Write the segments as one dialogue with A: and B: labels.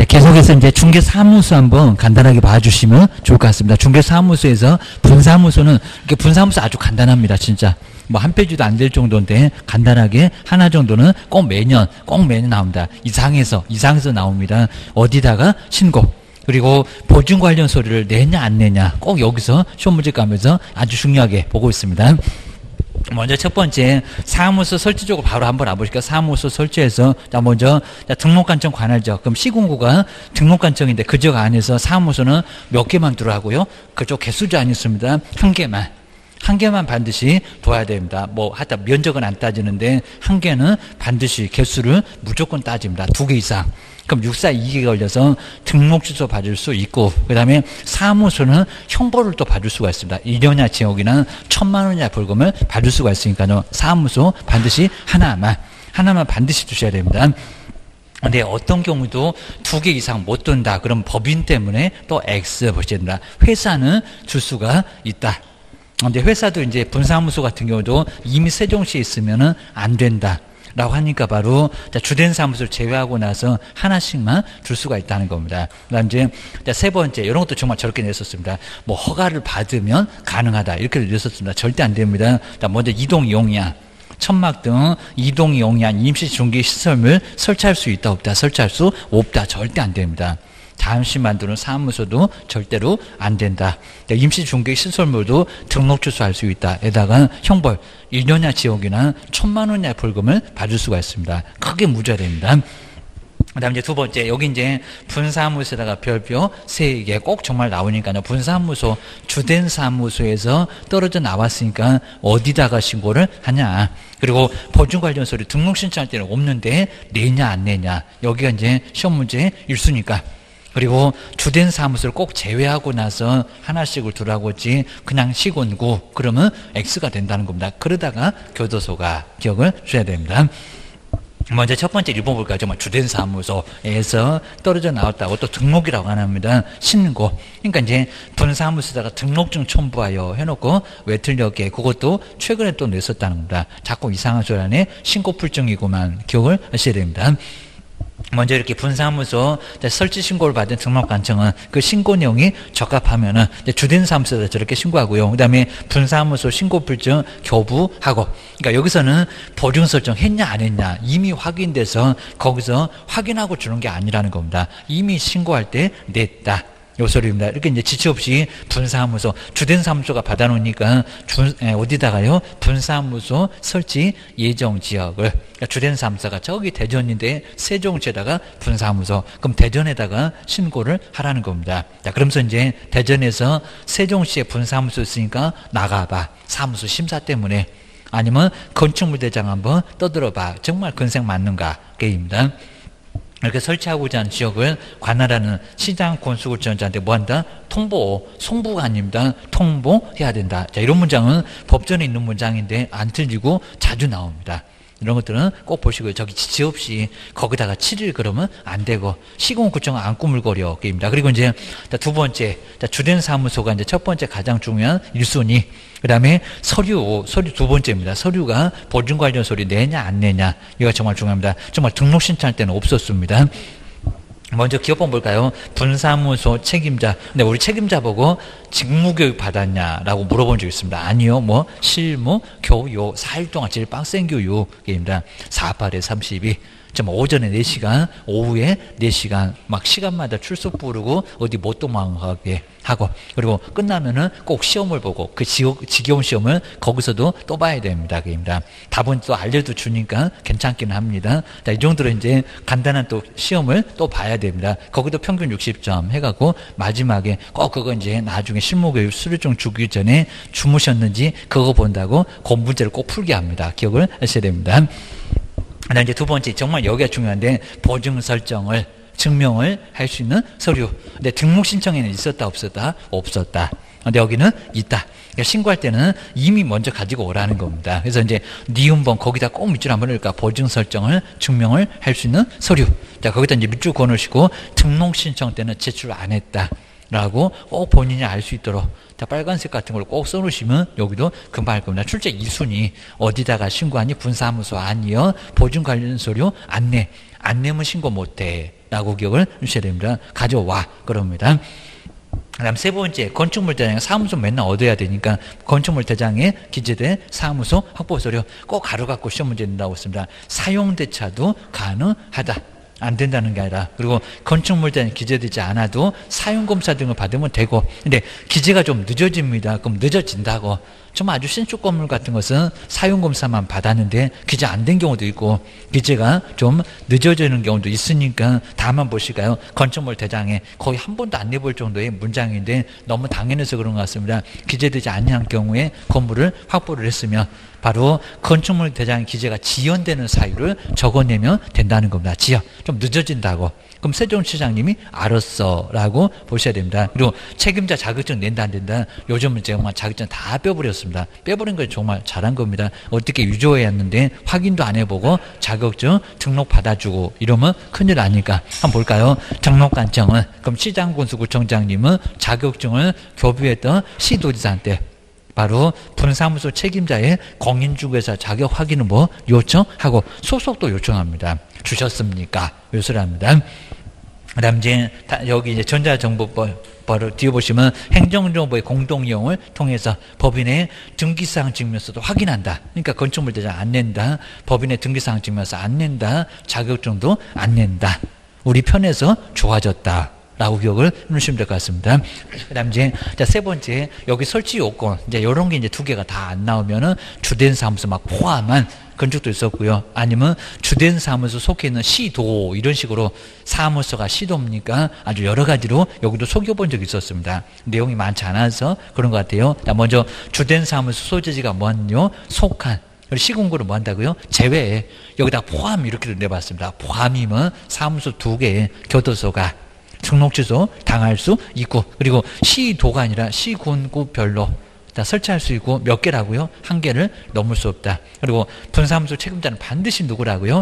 A: 계속해서 이제 중개사무소 한번 간단하게 봐주시면 좋을 것 같습니다. 중개사무소에서 분사무소는 이렇게 분사무소 아주 간단합니다. 진짜 뭐 한 페이지도 안 될 정도인데 간단하게 하나 정도는 꼭 매년 나옵니다. 이상해서 나옵니다. 어디다가 신고. 그리고 보증 관련 서류를 내냐 안 내냐 꼭 여기서 시험 문제 가면서 아주 중요하게 보고 있습니다. 먼저 첫 번째 사무소 설치 쪽으로 바로 한번 와보실까요? 사무소 설치해서 자 먼저 등록관청 관할지역. 그럼 시군구가 등록관청인데 그 지역 안에서 사무소는 몇 개만 들어가고요. 그쪽 개수제 안 있습니다. 한 개만 반드시 둬야 됩니다. 뭐 하여튼 면적은 안 따지는데 한 개는 반드시 개수를 무조건 따집니다. 2개 이상. 그럼 642개가 걸려서 등록 취소 받을 수 있고, 그 다음에 사무소는 형벌을 또 받을 수가 있습니다. 1년이나 징역이나 1,000만 원이나 벌금을 받을 수가 있으니까요. 사무소 반드시 하나만 반드시 두셔야 됩니다. 근데 어떤 경우도 2개 이상 못 둔다. 그럼 법인 때문에 또 X 보셔야 됩니다. 회사는 줄 수가 있다. 근데 회사도 이제 분사무소 같은 경우도 이미 세종시에 있으면은 안 된다. 라고 하니까 바로 주된 사무소를 제외하고 나서 하나씩만 줄 수가 있다는 겁니다. 그다음 이제 세 번째 이런 것도 정말 저렇게 냈었습니다. 뭐 허가를 받으면 가능하다 이렇게 냈었습니다. 절대 안 됩니다. 먼저 이동 이용량, 천막 등 이동 이용량 임시 중개 시설물 설치할 수 있다 없다 설치할 수 없다 절대 안 됩니다. 잠시 만드는 사무소도 절대로 안 된다. 임시 중개 시설물도 등록 취소할 수 있다. 에다가 형벌 1년이나 징역이나 1,000만 원이나 벌금을 받을 수가 있습니다. 크게 무죄됩니다. 그 다음 이제 두 번째, 여기 이제 분사무소에다가 별표 3개 꼭 정말 나오니까요. 분사무소, 주된 사무소에서 떨어져 나왔으니까 어디다가 신고를 하냐. 그리고 보증 관련 서류 등록 신청할 때는 없는데 내냐 안 내냐. 여기가 이제 시험 문제 1수니까. 그리고 주된 사무소를 꼭 제외하고 나서 하나씩을 두라고 했지 그냥 시군구 그러면 X가 된다는 겁니다. 그러다가 교도소가 기억을 줘야 됩니다. 먼저 첫 번째 1번 볼까요? 정말 주된 사무소에서 떨어져 나왔다고 또 등록이라고 안 합니다. 신고. 그러니까 이제 분사무소에다가 등록증 첨부하여 해놓고 왜 틀렸게 그것도 최근에 또 냈었다는 겁니다. 자꾸 이상한 소리 안에 신고불증이고만 기억을 하셔야 됩니다. 먼저 이렇게 분사무소 설치 신고를 받은 등록관청은 그 신고 내용이 적합하면은 주된 사무소에다 저렇게 신고하고요. 그 다음에 분사무소 신고불증 교부하고. 그러니까 여기서는 보증 설정 했냐 안 했냐 이미 확인돼서 거기서 확인하고 주는 게 아니라는 겁니다. 이미 신고할 때 냈다. 요 소리입니다. 이렇게 이제 지체 없이 분사무소, 주된 사무소가 받아놓으니까 어디다가요? 분사무소 설치 예정 지역을. 그러니까 주된 사무소가 저기 대전인데 세종시에다가 분사무소. 그럼 대전에다가 신고를 하라는 겁니다. 자, 그러면서 이제 대전에서 세종시에 분사무소 있으니까 나가봐. 사무소 심사 때문에. 아니면 건축물대장 한번 떠들어봐. 정말 근생 맞는가? 게임입니다. 이렇게 설치하고자 하는 지역을 관할하는 시장 건축물지원자한테 뭐한다? 송부가 아닙니다. 통보해야 된다. 자, 이런 문장은 법전에 있는 문장인데 안 틀리고 자주 나옵니다. 이런 것들은 꼭 보시고요. 저기 지체 없이 거기다가 7일 그러면 안 되고 시공구청 안 꾸물거려 게임입니다. 그리고 이제 두 번째 주된 사무소가 이제 첫 번째 가장 중요한 1순위. 그 다음에 서류 두 번째입니다. 서류가 보증 관련 서류 내냐 안 내냐 이거 정말 중요합니다. 정말 등록 신청할 때는 없었습니다. 먼저 기업번 볼까요? 분사무소 책임자. 근데 우리 책임자 보고 직무교육 받았냐라고 물어본 적 있습니다. 아니요. 뭐 실무, 교육 4일 동안 제일 빡센 교육입니다. 48에 32. 정말 오전에 4시간, 오후에 4시간, 막 시간마다 출석 부르고 어디 못 도망가게 하고, 그리고 끝나면은 꼭 시험을 보고 그 지겨운 시험을 거기서도 또 봐야 됩니다. 그입니다. 답은 또 알려도 주니까 괜찮기는 합니다. 자, 이 정도로 이제 간단한 또 시험을 또 봐야 됩니다. 거기도 평균 60점 해갖고 마지막에 꼭 그거 이제 나중에 실무교육 수료증 주기 전에 주무셨는지 그거 본다고 그 문제를 꼭 풀게 합니다. 기억을 하셔야 됩니다. 그다음 이제 두 번째 정말 여기가 중요한데 보증 설정을 증명을 할 수 있는 서류. 근데 등록 신청에는 있었다 없었다? 없었다. 근데 여기는 있다. 그러니까 신고할 때는 이미 먼저 가지고 오라는 겁니다. 그래서 이제 니은번 거기다 꼭 밑줄 한번 넣을까? 보증 설정을 증명을 할 수 있는 서류. 자, 거기다 이제 밑줄 그어놓으시고 등록 신청 때는 제출 안 했다. 라고 꼭 본인이 알 수 있도록 자, 빨간색 같은 걸 꼭 써놓으시면 여기도 금방 알 겁니다. 출제 2순위 어디다가 신고하니? 분사무소 아니요. 보증 관련 서류 안 내. 안 내면 신고 못해. 라고 기억을 주셔야 됩니다. 가져와. 그럽니다. 그 다음 세 번째, 건축물 대장에 사무소 맨날 얻어야 되니까 건축물 대장에 기재된 사무소 확보 서류 꼭 가로 갖고 시험 문제 낸다고 했습니다. 사용대차도 가능하다. 안 된다는 게 아니라, 그리고 건축물 대장에 기재되지 않아도 사용검사 등을 받으면 되고, 근데 기재가 좀 늦어집니다. 그럼 늦어진다고. 좀 아주 신축 건물 같은 것은 사용검사만 받았는데 기재 안 된 경우도 있고, 기재가 좀 늦어지는 경우도 있으니까 다만 보실까요? 건축물 대장에 거의 한 번도 안 내볼 정도의 문장인데 너무 당연해서 그런 것 같습니다. 기재되지 않는 경우에 건물을 확보를 했으면 바로 건축물 대장 기재가 지연되는 사유를 적어내면 된다는 겁니다. 지연. 좀 늦어진다고. 그럼 세종시장님이 알았어 라고 보셔야 됩니다. 그리고 책임자 자격증 낸다 안 된다. 요즘은 제가 자격증 다 빼버렸습니다. 빼버린 걸 정말 잘한 겁니다. 어떻게 유조해야 했는데 확인도 안 해보고 자격증 등록 받아주고 이러면 큰일 나니까. 한번 볼까요? 등록관청은, 그럼 시장군수구청장님은 자격증을 교부했던 시도지사한테 바로 분사무소 책임자의 공인중개사 자격 확인을 요청하고 소속도 요청합니다. 주셨습니까? 요소를 합니다. 그 다음 이제 여기 이제 전자정보법을 뒤에 보시면 행정정보의 공동이용을 통해서 법인의 등기사항 증명서도 확인한다. 그러니까 건축물 대장 안 낸다. 법인의 등기사항 증명서 안 낸다. 자격증도 안 낸다. 우리 편에서 좋아졌다. 라고 기억을 해놓으시면 될 것 같습니다. 그 다음 이제, 세 번째, 여기 설치 요건, 이제 요런 게 이제 두 개가 다 안 나오면은 주된 사무소 막 포함한 건축도 있었고요. 아니면 주된 사무소 속해 있는 시도, 이런 식으로 사무소가 시도입니까? 아주 여러 가지로 여기도 속여본 적이 있었습니다. 내용이 많지 않아서 그런 것 같아요. 자, 먼저 주된 사무소 소재지가 뭐냐요? 속한. 시군구를 뭐 한다고요? 제외. 여기다 포함 이렇게 내봤습니다. 포함이면 사무소 2개, 교도소가 등록 취소 당할 수 있고, 그리고 시도가 아니라 시군구별로 다 설치할 수 있고, 몇 개라고요? 1개를 넘을 수 없다. 그리고 분사무소 책임자는 반드시 누구라고요?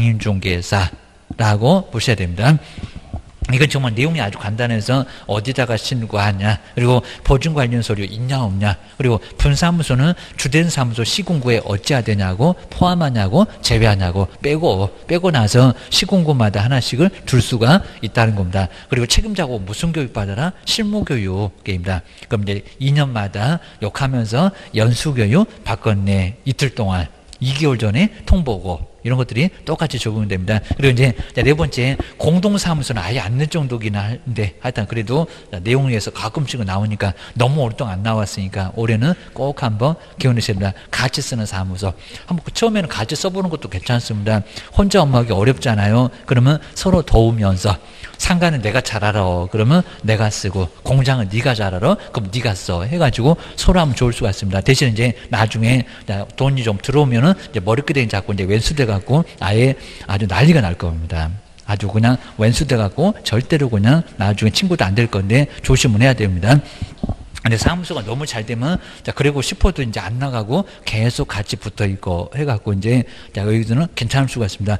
A: 공인중개사라고 보셔야 됩니다. 이건 정말 내용이 아주 간단해서 어디다가 신고하냐, 그리고 보증 관련 서류 있냐 없냐, 그리고 분사무소는 주된 사무소 시군구에 어찌해야 되냐고, 포함하냐고, 제외하냐고, 빼고 나서 시군구마다 하나씩을 둘 수가 있다는 겁니다. 그리고 책임자고 무슨 교육 받아라? 실무교육입니다. 그럼 이제 2년마다 욕하면서 연수교육 받겠네. 이틀 동안 2개월 전에 통보고, 이런 것들이 똑같이 적용됩니다. 그리고 이제 네 번째, 공동사무소는 아예 안 낼 정도긴 한데, 하여튼 그래도 내용에서 가끔씩은 나오니까 너무 오랫동안 안 나왔으니까 올해는 꼭 한번 기억내셔야 됩니다. 같이 쓰는 사무소. 한번 처음에는 같이 써보는 것도 괜찮습니다. 혼자 업무하기 어렵잖아요. 그러면 서로 도우면서, 상가는 내가 잘 알아. 그러면 내가 쓰고, 공장은 네가 잘 알아. 그럼 네가 써. 해가지고 서로 하면 좋을 수가 있습니다. 대신 이제 나중에 돈이 좀 들어오면은 이제 머리끄댕이 잡고 이제 왼수대 갖고 아예 아주 난리가 날 겁니다. 아주 그냥 왼수대 갖고 절대로 그냥 나중에 친구도 안 될 건데 조심은 해야 됩니다. 근데 사무소가 너무 잘 되면, 자, 그리고 싶어도 이제 안 나가고 계속 같이 붙어 있고 해갖고 이제, 자, 여기서는 괜찮을 수가 있습니다.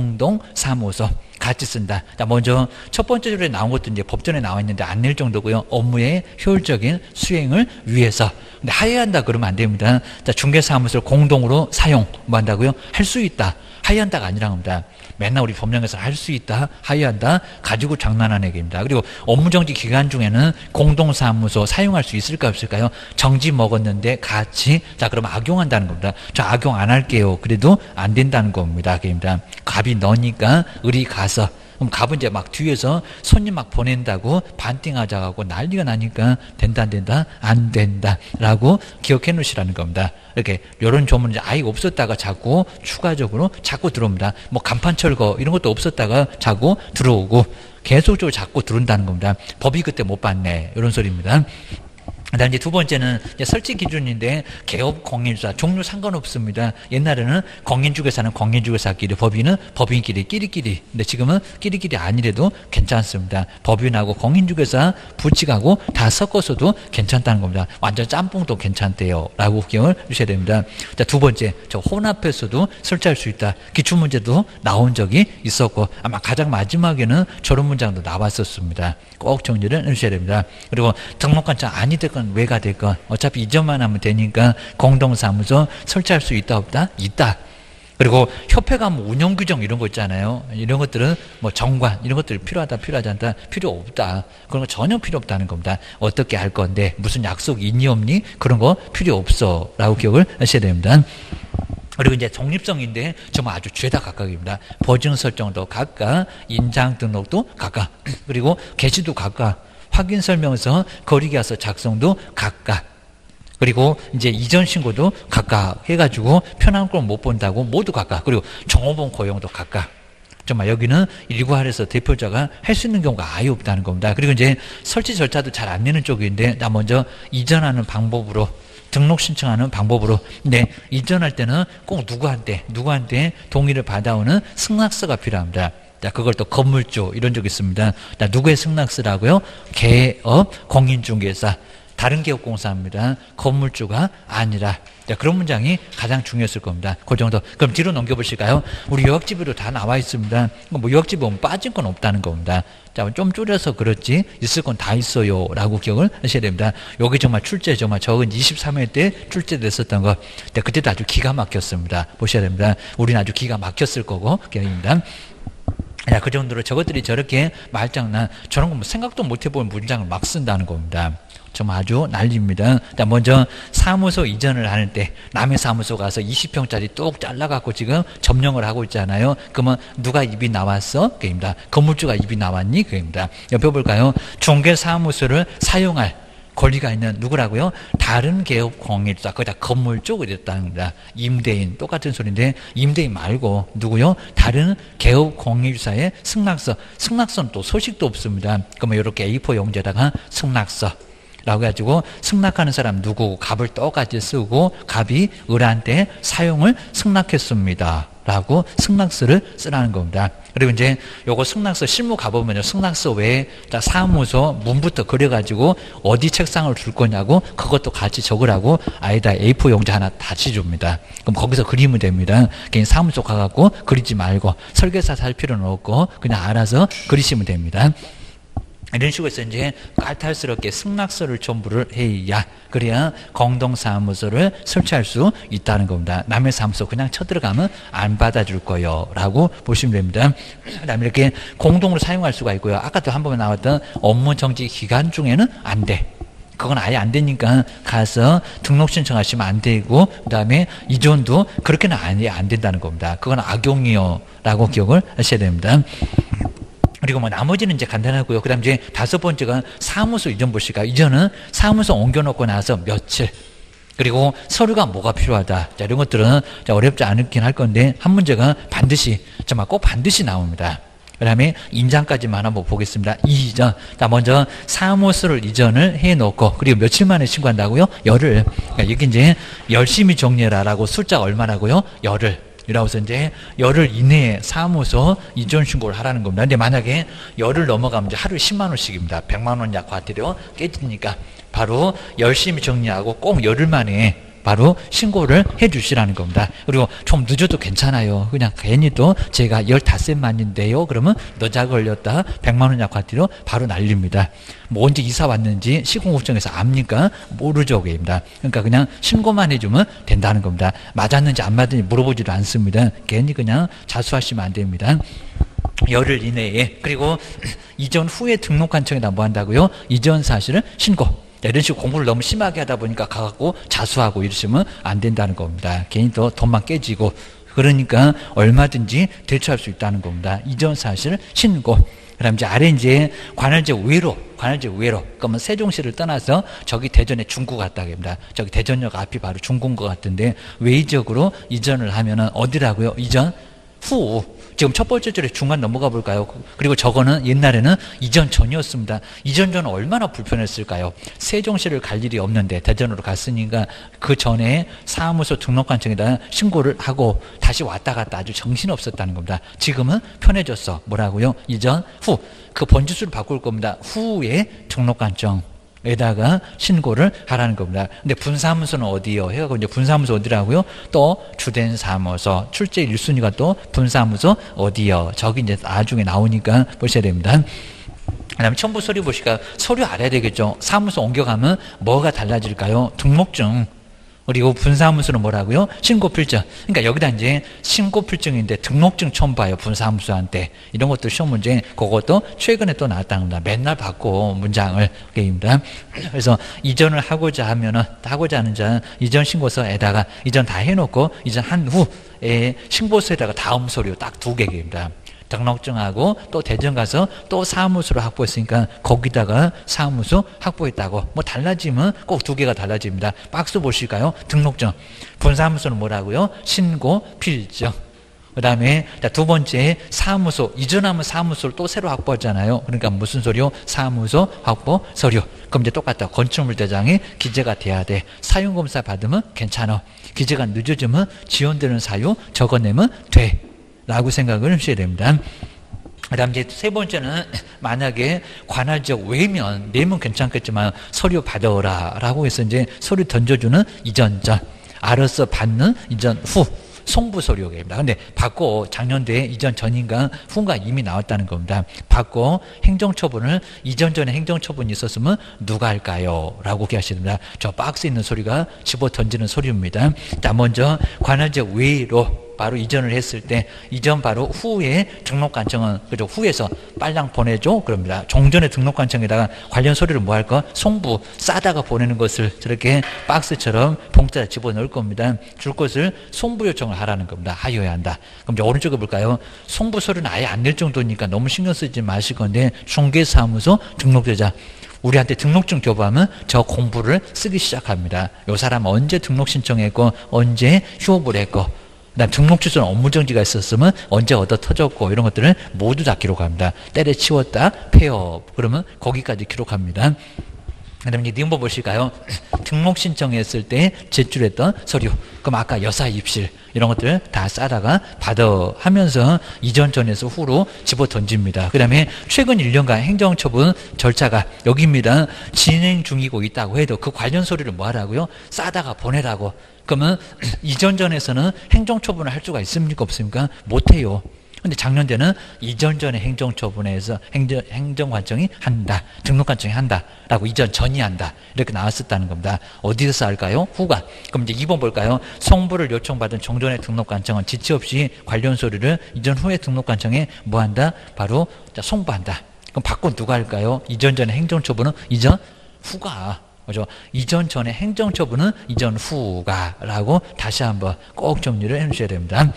A: 공동사무소. 같이 쓴다. 자, 먼저 첫 번째 줄에 나온 것도 이제 법전에 나와 있는데 안 낼 정도고요. 업무의 효율적인 수행을 위해서. 근데 하야한다 그러면 안 됩니다. 자, 중개사무소를 공동으로 사용 뭐 한다고요? 할 수 있다. 하야한다가 아니라 합니다. 맨날 우리 법령에서 할 수 있다, 하야한다, 가지고 장난하는 얘기입니다. 그리고 업무정지 기간 중에는 공동사무소 사용할 수 있을까 없을까요? 정지 먹었는데 같이, 자, 그럼 악용한다는 겁니다. 저 악용 안 할게요. 그래도 안 된다는 겁니다. 그입니다. 갑이 너니까 의리 가서, 그럼 갑은 이제 막 뒤에서 손님 막 보낸다고 반띵하자고 난리가 나니까 된다 안 된다? 안 된다 라고 기억해 놓으시라는 겁니다. 이렇게 이런 조문이 아예 없었다가 자꾸 추가적으로 자꾸 들어옵니다. 뭐 간판 철거 이런 것도 없었다가 자꾸 들어오고 계속적으로 자꾸 들어온다는 겁니다. 법이 그때 못 봤네 이런 소리입니다. 그다음 이제 두 번째는 이제 설치 기준인데 개업 공인주사 종류 상관없습니다. 옛날에는 공인중개사는 공인중개사끼리, 법인은 법인끼리 끼리끼리. 근데 지금은 끼리끼리 아니래도 괜찮습니다. 법인하고 공인중개사 부칙하고 다 섞어서도 괜찮다는 겁니다. 완전 짬뽕도 괜찮대요라고 기억을 주셔야 됩니다. 자, 두 번째, 저 혼합해서도 설치할 수 있다. 기출문제도 나온 적이 있었고 아마 가장 마지막에는 저런 문장도 나왔었습니다. 꼭 정리를 해주셔야 됩니다. 그리고 등록관청 아니 됐건 왜가 됐건 어차피 이전만 하면 되니까 공동사무소 설치할 수 있다 없다? 있다. 그리고 협회가 뭐 운영규정 이런 거 있잖아요. 이런 것들은 뭐 정관 이런 것들 필요하다 필요하지 않다 필요 없다. 그런 거 전혀 필요 없다는 겁니다. 어떻게 할 건데 무슨 약속 있니 없니 그런 거 필요 없어 라고 기억을 하셔야 됩니다. 그리고 이제 독립성인데 정말 아주 죄다 각각입니다. 보증 설정도 각각, 인장 등록도 각각, 그리고 개시도 각각, 확인 설명서, 거리계약서 작성도 각각, 그리고 이제 이전 신고도 각각 해가지고 편한권 못 본다고 모두 각각, 그리고 종업원 고용도 각각. 정말 여기는 일괄해서 대표자가 할 수 있는 경우가 아예 없다는 겁니다. 그리고 이제 설치 절차도 잘 안 되는 쪽인데 나 먼저 이전하는 방법으로 등록 신청하는 방법으로. 근데 이전할 때는 꼭 누구한테 동의를 받아오는 승낙서가 필요합니다. 자, 그걸 또 건물주 이런 적 있습니다. 자, 누구의 승낙서라고요? 개업 공인중개사, 다른 개업공사입니다. 건물주가 아니라. 자, 그런 문장이 가장 중요했을 겁니다. 그 정도. 그럼 뒤로 넘겨보실까요? 우리 요약집에도 다 나와 있습니다. 뭐 요약집에 보면 빠진 건 없다는 겁니다. 자, 좀 줄여서 그렇지 있을 건 다 있어요 라고 기억을 하셔야 됩니다. 여기 정말 출제 정말 적은 23회 때 출제됐었던 거. 네, 그때도 아주 기가 막혔습니다. 보셔야 됩니다. 우리는 아주 기가 막혔을 거고 기억입니다. 야, 그 정도로 저것들이 저렇게 말장난 저런 거 뭐 생각도 못 해본 문장을 막 쓴다는 겁니다. 정말 아주 난리입니다. 먼저 사무소 이전을 하는 때 남의 사무소 가서 20평짜리 뚝 잘라갖고 지금 점령을 하고 있잖아요. 그러면 누가 입이 나왔어? 그입니다. 건물주가 입이 나왔니? 그입니다. 옆에 볼까요? 중개사무소를 사용할 권리가 있는 누구라고요? 다른 개업 공인주사, 거기다 건물주 그랬다는 겁니다. 임대인 똑같은 소리인데 임대인 말고 누구요? 다른 개업 공인주사의 승낙서. 승낙서는 또 소식도 없습니다. 그러면 이렇게 A4 용지에다가 승낙서 라고 해가지고 승낙하는 사람 누구 갑을 똑같이 쓰고 갑이 을한테 사용을 승낙했습니다 라고 승낙서를 쓰라는 겁니다. 그리고 이제 요거 승낙서 실무 가보면요, 승낙서 외에 사무소 문부터 그려가지고 어디 책상을 줄 거냐고 그것도 같이 적으라고 아이다 A4 용지 하나 다시 줍니다. 그럼 거기서 그리면 됩니다. 괜히 사무소 가갖고 그리지 말고 설계사 살 필요는 없고 그냥 알아서 그리시면 됩니다. 이런 식으로 해서 이제 까탈스럽게 승낙서를 첨부를 해야 그래야 공동사무소를 설치할 수 있다는 겁니다. 남의 사무소 그냥 쳐들어가면 안 받아줄 거예요 라고 보시면 됩니다. 그 다음에 이렇게 공동으로 사용할 수가 있고요. 아까도 한 번 나왔던 업무 정지 기간 중에는 안 돼. 그건 아예 안 되니까 가서 등록 신청하시면 안 되고 그 다음에 이전도 그렇게는 아예 안 된다는 겁니다. 그건 악용이요 라고 기억을 하셔야 됩니다. 그리고 뭐 나머지는 이제 간단하고요. 그 다음 이제 다섯 번째가 사무소 이전 보실까요? 이전은 사무소 옮겨놓고 나서 며칠. 그리고 서류가 뭐가 필요하다. 자, 이런 것들은 어렵지 않긴 할 건데 한 문제가 반드시, 정말 꼭 반드시 나옵니다. 그 다음에 인장까지만 한번 보겠습니다. 이전. 자, 먼저 사무소를 이전을 해놓고 그리고 며칠 만에 신고한다고요? 열흘. 그러니까 이게 이제 열심히 정리해라라고 숫자 얼마라고요? 열흘. 이라고 해서 이제 열흘 이내에 사무소 이전 신고를 하라는 겁니다. 근데 만약에 열흘 넘어가면 이제 하루에 10만 원씩입니다. 100만 원 약 과태료 깨지니까 바로 열심히 정리하고 꼭 열흘 만에 바로 신고를 해 주시라는 겁니다. 그리고 좀 늦어도 괜찮아요. 그냥 괜히 또 제가 15만인데요. 그러면 너자 걸렸다 100만 원 약 과태료 바로 날립니다. 뭐 언제 이사 왔는지 시공국장에서 압니까? 모르죠. 그입니다. 그러니까 그냥 신고만 해주면 된다는 겁니다. 맞았는지 안 맞았는지 물어보지도 않습니다. 괜히 그냥 자수하시면 안 됩니다. 열흘 이내에. 그리고 이전 후에 등록관청에다 뭐 한다고요? 이전 사실을 신고. 이런 식으로 공부를 너무 심하게 하다 보니까 가갖고 자수하고 이러시면 안 된다는 겁니다. 괜히 또 돈만 깨지고. 그러니까 얼마든지 대처할 수 있다는 겁니다. 이전 사실 신고. 그다음 이제 아래 이제 관할지 외로. 그러면 세종시를 떠나서 저기 대전에 중구 갔다 합니다. 저기 대전역 앞이 바로 중구인 것 같은데 외적으로 이전을 하면은 어디라고요? 이전 후. 지금 첫 번째 줄에 중간 넘어가 볼까요? 그리고 저거는 옛날에는 이전 전이었습니다. 이전 전은 얼마나 불편했을까요? 세종시를 갈 일이 없는데 대전으로 갔으니까 그 전에 사무소 등록관청에다 신고를 하고 다시 왔다 갔다 아주 정신없었다는 겁니다. 지금은 편해졌어. 뭐라고요? 이전, 후. 그 번지수를 바꿀 겁니다. 후에 등록관청. 에다가 신고를 하라는 겁니다. 근데 분사무소는 어디요? 해가지고 이제 분사무소 어디라고요? 또 주된 사무소, 출제 1순위가 또 분사무소 어디요? 저기 이제 나중에 나오니까 보셔야 됩니다. 그 다음에 첨부 서류 보시니까 서류 알아야 되겠죠? 사무소 옮겨가면 뭐가 달라질까요? 등록증. 그리고 분사무소는 뭐라고요? 신고필증. 그러니까 여기다 이제 신고필증인데 등록증 첨부해요. 분사무소한테. 이런 것도 시험 문제, 그것도 최근에 또 나왔다는 겁니다. 맨날 받고 문장을. 게임입니다. 그래서 이전을 하고자 하면은, 하고자 하는 자는 이전 신고서에다가 이전 다 해놓고 이전 한 후에 신고서에다가 다음 서류 딱 2개입니다. 등록증하고 또 대전 가서 또 사무소를 확보했으니까 거기다가 사무소 확보했다고. 뭐 달라지면 꼭 2개가 달라집니다. 박스 보실까요? 등록증. 분사무소는 뭐라고요? 신고 필증. 그 다음에 두 번째 사무소. 이전하면 사무소를 또 새로 확보하잖아요. 그러니까 무슨 서류? 사무소 확보 서류. 그럼 이제 똑같다. 건축물대장에 기재가 돼야 돼. 사용검사 받으면 괜찮아. 기재가 늦어지면 지연되는 사유 적어내면 돼. 라고 생각을 하셔야 됩니다. 그 다음 이제 세 번째는 만약에 관할 지역 외면, 내면 괜찮겠지만 서류 받아오라 라고 해서 이제 서류 던져주는 이전 전, 알아서 받는 이전 후, 송부 서류입니다. 근데 받고 작년도에 이전 전인가 후인가 이미 나왔다는 겁니다. 받고 행정처분을 이전 전에 행정처분이 있었으면 누가 할까요? 라고 하셔야 됩니다. 저 박스에 있는 서류가 집어 던지는 서류입니다. 자, 먼저 관할 지역 외로 바로 이전을 했을 때 이전 바로 후에 등록관청은 그죠? 후에서 빨랑 보내줘 그럽니다. 종전에 등록관청에다가 관련 서류를 뭐 할 거? 송부 싸다가 보내는 것을 저렇게 박스처럼 봉투에 집어넣을 겁니다. 줄 것을 송부 요청을 하라는 겁니다. 하여야 한다. 그럼 이제 오른쪽에 볼까요? 송부 서류는 아예 안 낼 정도니까 너무 신경 쓰지 마실 건데 중개사무소 등록되자. 우리한테 등록증 교부하면 저 공부를 쓰기 시작합니다. 요 사람 언제 등록 신청했고 언제 휴업을 했고 그다음 등록 취소는 업무 정지가 있었으면 언제 얻어 터졌고 이런 것들을 모두 다 기록합니다. 때려치웠다, 폐업. 그러면 거기까지 기록합니다. 그 다음에 이제 니은법 보실까요? 등록 신청했을 때 제출했던 서류. 그럼 아까 여사 입실 이런 것들 다 싸다가 받아 하면서 이전 전에서 후로 집어 던집니다. 그 다음에 최근 1년간 행정처분 절차가 여기입니다. 진행 중이고 있다고 해도 그 관련 서류를 뭐 하라고요? 싸다가 보내라고. 그러면 이전 전에서는 행정처분을 할 수가 있습니까? 없습니까? 못해요. 근데 작년에는 이전 전에 행정처분에서 행정관청이 한다. 등록관청이 한다. 라고 이전 전이 한다. 이렇게 나왔었다는 겁니다. 어디서 할까요? 후가. 그럼 이제 2번 볼까요? 송부를 요청받은 종전의 등록관청은 지체 없이 관련 서류를 이전 후에 등록관청에 뭐 한다? 바로 송부한다. 그럼 받고 누가 할까요? 이전 전에 행정처분은 이전 후가. 그죠? 이전 전에 행정처분은 이전 후가라고 다시 한번 꼭 정리를 해 주셔야 됩니다.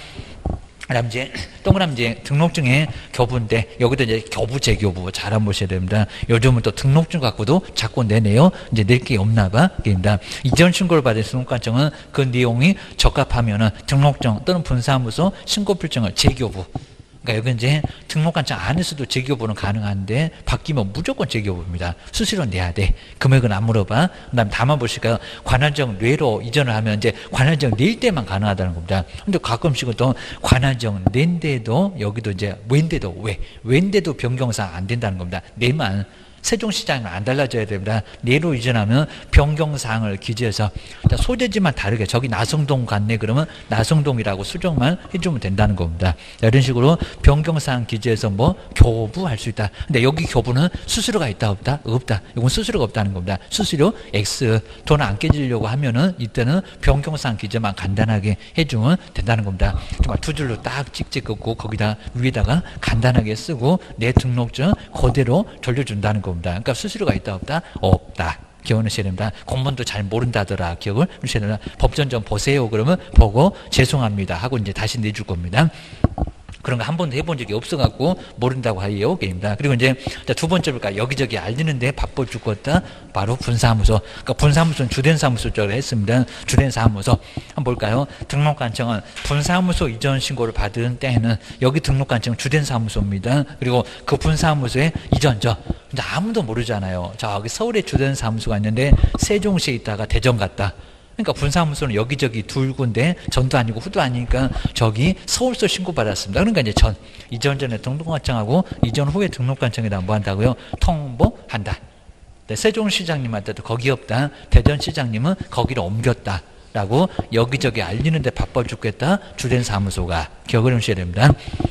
A: 그다음 이제 동그라미 이제 등록증의 교부인데 여기도 이제 교부 재교부 잘 한번 보셔야 됩니다. 요즘은 또 등록증 갖고도 자꾸 내네요. 이제 낼 게 없나 봐. 입니다. 이전 신고를 받은 등록관청은 그 내용이 적합하면은 등록증 또는 분사무소 신고필증을 재교부. 그러니까 여기 이제 등록관청 안에서도 재교부는 가능한데 바뀌면 무조건 재교부입니다. 수수료 내야 돼. 금액은 안 물어봐. 그다음 다만 보실까요? 관할지역 뇌로 이전을 하면 이제 관할지역 낼 때만 가능하다는 겁니다. 근데 가끔씩은 또 관할지역 낸데도 여기도 이제 웬데도 웬데도 변경사항 안 된다는 겁니다. 내만 세종시장은 안 달라져야 됩니다. 내로 이전하면 변경사항을 기재해서 소재지만 다르게 저기 나성동 갔네 그러면 나성동이라고 수정만 해주면 된다는 겁니다. 이런 식으로 변경사항 기재해서 뭐 교부할 수 있다. 근데 여기 교부는 수수료가 있다 없다? 없다. 이건 수수료가 없다는 겁니다. 수수료 X 돈 안 깨지려고 하면은 이때는 변경사항 기재만 간단하게 해주면 된다는 겁니다. 정말 2줄로 딱 찍고 거기다 위에다가 간단하게 쓰고 내 등록증 그대로 돌려준다는 겁니다. 그러니까 수수료가 있다 없다? 없다. 기억을 하셔야 됩니다. 공무원도 잘 모른다더라. 기억을 하셔야 됩니다. 법전 좀 보세요. 그러면 보고 죄송합니다 하고 이제 다시 내줄 겁니다. 그런 거 한 번도 해본 적이 없어갖고 모른다고 해요. 게임다. 그리고 이제 두 번째 볼까 여기저기 알리는데 바빠 죽겠다. 바로 분사무소. 그러니까 분사무소는 주된 사무소 쪽으로 했습니다. 주된 사무소. 한번 볼까요? 등록관청은 분사무소 이전 신고를 받은 때에는 여기 등록관청은 주된 사무소입니다. 그리고 그 분사무소에 이전죠. 근데 아무도 모르잖아요. 저기 서울에 주된 사무소가 있는데 세종시에 있다가 대전 갔다. 그러니까 분사무소는 여기저기 둘 군데 전도 아니고 후도 아니니까 저기 서울서 신고받았습니다. 그러니까 이제 이전 전에 등록관청하고 이전 후에 등록관청에다 뭐 한다고요? 통보한다. 네, 세종시장님한테도 거기 없다. 대전시장님은 거기를 옮겼다. 라고 여기저기 알리는데 바빠 죽겠다. 주된 사무소가 기억을 하셔야 됩니다.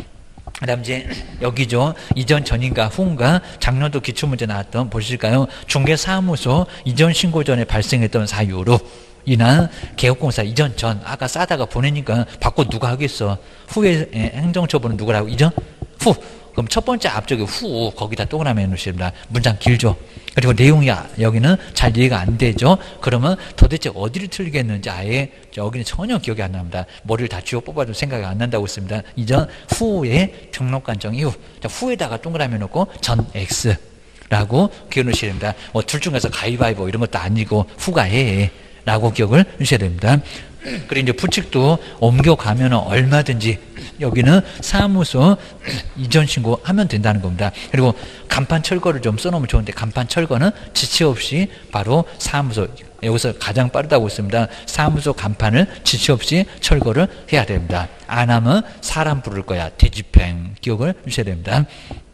A: 그 다음 이제 여기죠. 이전 전인가 후인가 작년도 기출문제 나왔던 보실까요? 중개사무소 이전 신고 전에 발생했던 사유로 인한 개업공사 이전 전 아까 싸다가 보내니까 받고 누가 하겠어. 후에 행정처분은 누구라고 이전 후. 그럼 첫 번째 앞쪽에 후 거기다 동그라미 해놓으십니다. 문장 길죠. 그리고 내용이 여기는 잘 이해가 안 되죠. 그러면 도대체 어디를 틀리겠는지 아예 여기는 전혀 기억이 안 납니다. 머리를 다 쥐어 뽑아도 생각이 안 난다고 했습니다. 이전 후에 등록관청 이후 후에다가 동그라미 해놓고 전 X 라고 기억하셔야 됩니다. 뭐 둘 중에서 가위바위보 이런 것도 아니고 후가 해 라고 기억을 하셔야 됩니다. 그리고 이제 부칙도 옮겨가면 얼마든지 여기는 사무소 이전 신고하면 된다는 겁니다. 그리고 간판 철거를 좀 써놓으면 좋은데 간판 철거는 지체 없이 바로 사무소 여기서 가장 빠르다고 했습니다. 사무소 간판을 지체 없이 철거를 해야 됩니다. 안 하면 사람 부를 거야. 대집행 기억을 하셔야 됩니다.